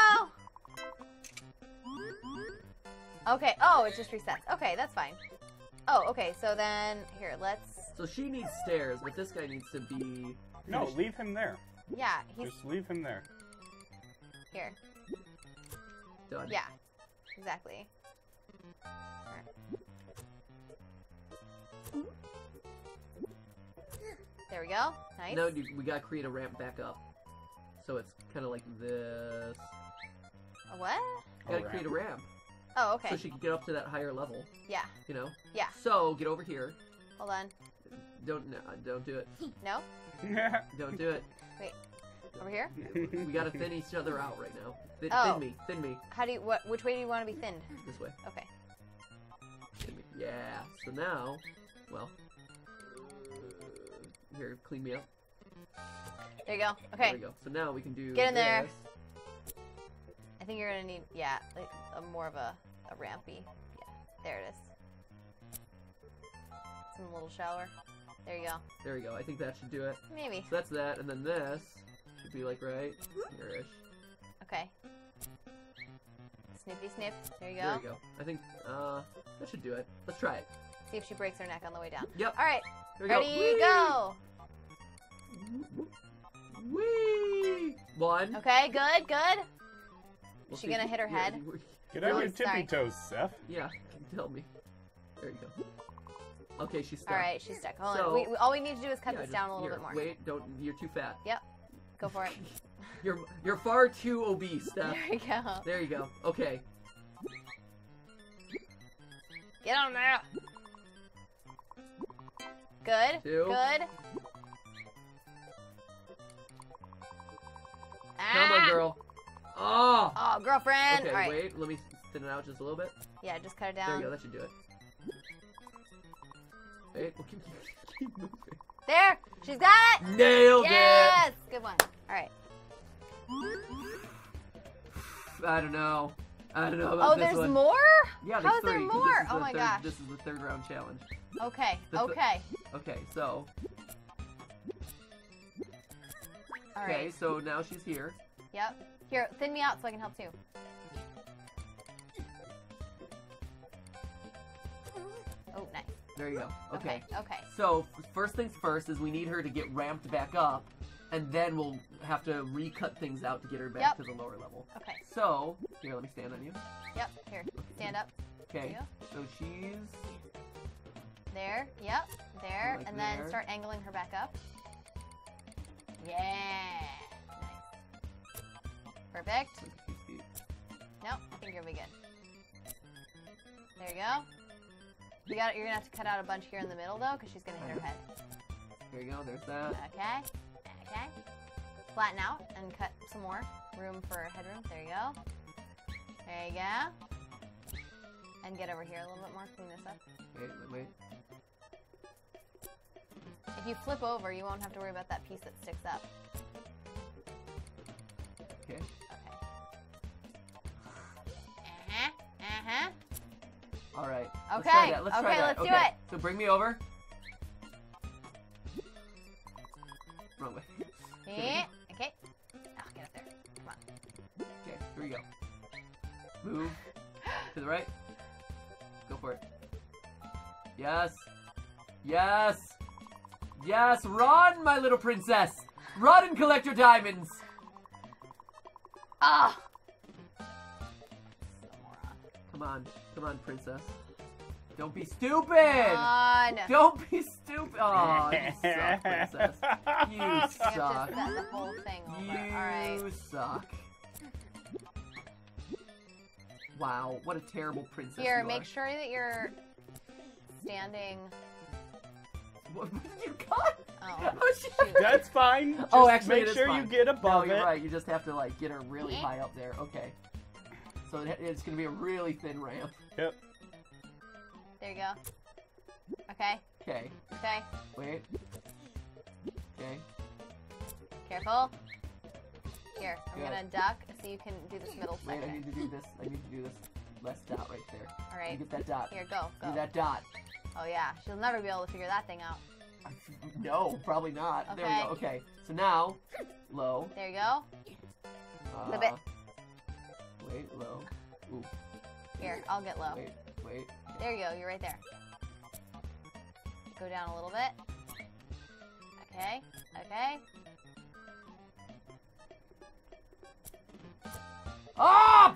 no! Okay. Oh, it just resets. Okay, that's fine. Oh, okay. So then here, let's. So she needs stairs, but this guy needs to be... No, finished. leave him there. Yeah, he's Just leave him there. here. Done. Yeah. Exactly. Alright. There we go. Nice. Now dude, we gotta create a ramp back up. So it's kind of like this. A what? We gotta A create a ramp. Oh, okay. So she can get up to that higher level, Yeah. you know? Yeah. So, get over here. Hold on. Don't, no, don't do it. No? Don't do it. Over here? We gotta thin each other out right now. Thin, Oh. thin me, thin me. How do you, what, which way do you want to be thinned? This way. Okay. Thin me. Yeah. So now, well, uh, here, clean me up. There you go. There Okay. we go. So now we can do Get in there. this. I think you're gonna need, yeah, like a more of a, a rampy. Yeah. There it is. Some little shower. There you go. There we go. I think that should do it. Maybe. So that's that, and then this should be like right here-ish. Okay. Snippy snip. There you go. There we go. I think uh, that should do it. Let's try it. See if she breaks her neck on the way down. Yep. All right. Here we Ready, go. go. Whee! One. Okay, good, good. We'll she see gonna if- hit her yeah, head? you- Get on Oh, your tippy sorry. toes, Seth. Yeah, tell me. There you go. Okay, she's stuck. All right, she's stuck. Hold So- on. We, we, all we need to do is cut Yeah, this just- down a little here, bit more. Wait, don't. You're too fat. Yep. Go for it. You're you're far too obese, Steph. There you go. There you go. Okay. Get on there. Good. Two. Good. Come on, Ah! girl. Oh. Oh, girlfriend. Okay, All right. wait. Let me thin it out just a little bit. Yeah, just cut it There down. you go. That should do it. Wait. We'll keep, keep moving. There. She's got it. Nailed Yes. Good one. All right. it. I don't know. I don't know about Oh, this there's one. more? Yeah, there's How is there three, 'cause more? This is Oh the my third, gosh. This is the third round challenge. Okay. The th- Okay. Okay, so All okay, right. so now she's here. Yep. Here, thin me out so I can help too. Oh, nice. There you go. Okay. Okay. Okay. So f- first things first is we need her to get ramped back up, and then we'll have to recut things out to get her back Yep. to the lower level. Okay. So here, let me stand on you. Yep. Here. Stand up. Okay. Yeah. So she's There. Yep. There. Like and then there. start angling her back up. Yeah. Nice. Perfect. Nope. I think you'll be good. There you go. You got. You're gonna have to cut out a bunch here in the middle though, because she's gonna hit her head. There you go. There's that. Okay. Okay. Flatten out and cut some more room for headroom. There you go. There you go. And get over here a little bit more. Clean this up. Wait, wait, wait. If you flip over, you won't have to worry about that piece that sticks up. Okay. Okay. Uh-huh. Uh-huh. All right. Let's Okay, try that. Let's try okay, that. let's do okay. it. So bring me over. Wrong way. Yeah. Okay. Oh, get up there. Come on. Okay, here we go. Move to the right. Go for it. Yes. Yes. Yes. Run, my little princess. Run and collect your diamonds. Ah. Come on. Come on, princess. Don't be stupid. On. Don't be stupid. Oh, you suck, princess. You You have to suck. set the whole thing over. You All right. suck. Wow, what a terrible princess Here, you make are. sure that you're standing. What, what did you cut? Oh, Oh, she- shoot. That's fine. Just Oh, actually, make it is sure fine. you get No, above you're it. right. You just have to like get her really high up there. Okay. So it, it's gonna be a really thin ramp. Yep. There you go. Okay. Okay. Okay. Wait. Okay. Careful. Here, I'm Good. gonna duck so you can do this middle Wait, I section. need to do this. I need to do this last dot right there. All You right. get that dot. Here, go, Do go. that dot. Oh yeah, she'll never be able to figure that thing out. No, probably not. There we Okay. go. Okay. So now, low. There you go. Uh, Flip it. Wait, low. Ooh. Here, I'll get low. Wait, wait. There you go. You're right there. Go down a little bit. Okay. Okay. Ah!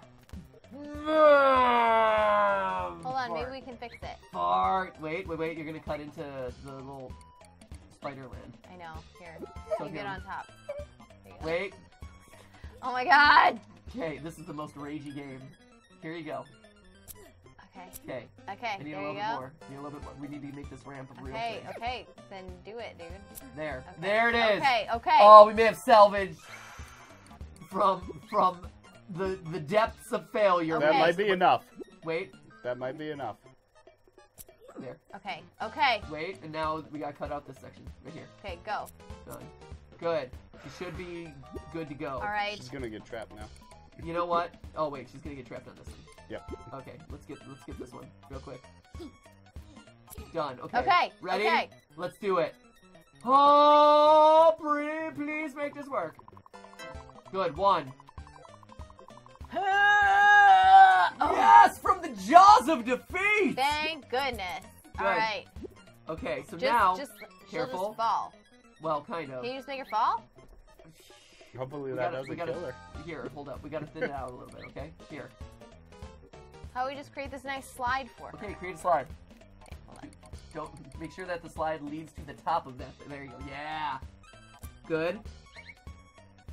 Hold on. Maybe we can fix it. Fart. Wait, wait, wait. You're gonna cut into the little spider land. I know. Here. So You get good. on top. There you go. Wait. Oh my god. Okay, this is the most ragey game. Here you go. Okay. Okay. Okay. I need There a you little go. bit more. I need a little bit more. We need to make this ramp a real Okay. thing. Okay. Then do it, dude. There. Okay. There it is. Okay. Okay. Oh, we may have salvaged from from the the depths of failure. That Okay. might be enough. Wait. That might be enough. There. Okay. Okay. Wait, and now we gotta cut out this section right here. Okay. Go. Done. Good. She should be good to go. All right. She's gonna get trapped now. You know what? Oh wait, she's gonna get trapped on this one. Yep. Okay, let's get let's get this one real quick. Done. Okay. Okay. Ready? Okay. Let's do it. Oh, please, please make this work. Good. One. Oh. Yes, from the jaws of defeat. Thank goodness. All Good. right. Okay, so Just, now, just she'll careful. just fall. well, kind of. Can you just make her fall? Hopefully We that gotta, doesn't we gotta, kill her. here, hold up. We gotta thin it out a little bit, okay? Here. How about we just create this nice slide for her? Okay, create a slide. Okay, hold on. Don't make sure that the slide leads to the top of that. There you go. Yeah. Good.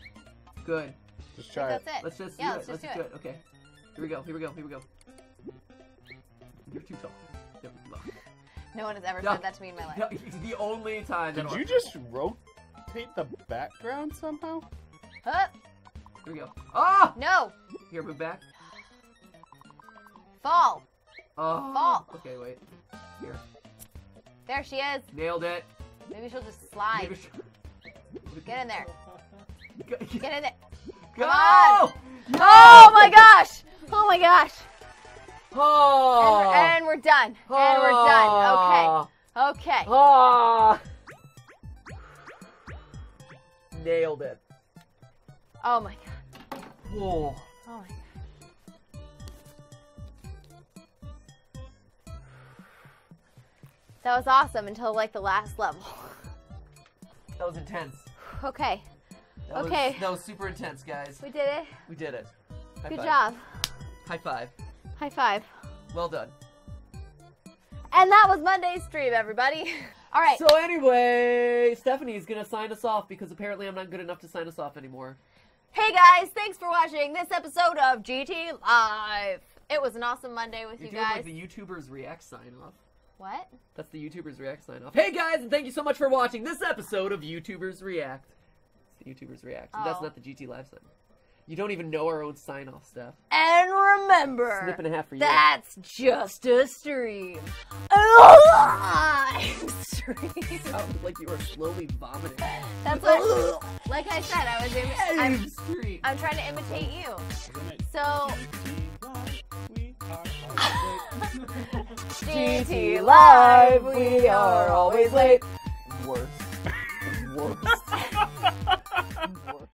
Good. Just I try think it. that's it. Let's just yeah, do let's it. Let's just just do it. Okay. Here we go. Here we go. Here we go. You're too tall. No, no. No one has ever No. said that to me in my life. No, it's the only time. Did that you just rotate the background somehow? Huh? Here we go. Ah! No! Here, move back. Fall! Oh. Fall. Okay, wait. Here. There she is. Nailed it. Maybe she'll just slide. Maybe she- Get in there. Go! Get in there. Go! on. No! Oh my gosh! Oh my gosh! And Oh! we're, and we're done. And we're done. Okay. Okay. Oh! Nailed it. Oh my god. Whoa. Oh my god. That was awesome until like the last level. That was intense. Okay. That Okay. Was, that was super intense, guys. We did it. We did it. High Good five. job. High five. High five. Well done. And that was Monday's stream, everybody. All right. So anyway, Stephanie's gonna sign us off because apparently I'm not good enough to sign us off anymore. Hey guys, thanks for watching this episode of G T Live. It was an awesome Monday with You're you doing guys. like the YouTubers React sign off. What? That's the YouTubers React sign off. Hey guys, and thank you so much for watching this episode of YouTubers React. It's the YouTubers React. That's Oh. not the G T Live sign. You don't even know our own sign off, Steph. And remember, Snip and a half for you. that's just a stream. A live stream. Sounds like you were slowly vomiting. That's what. Like I said, I was. Imi- I'm, Stream. I'm trying to imitate you. So G T Live, we are always late. Worse. Worse.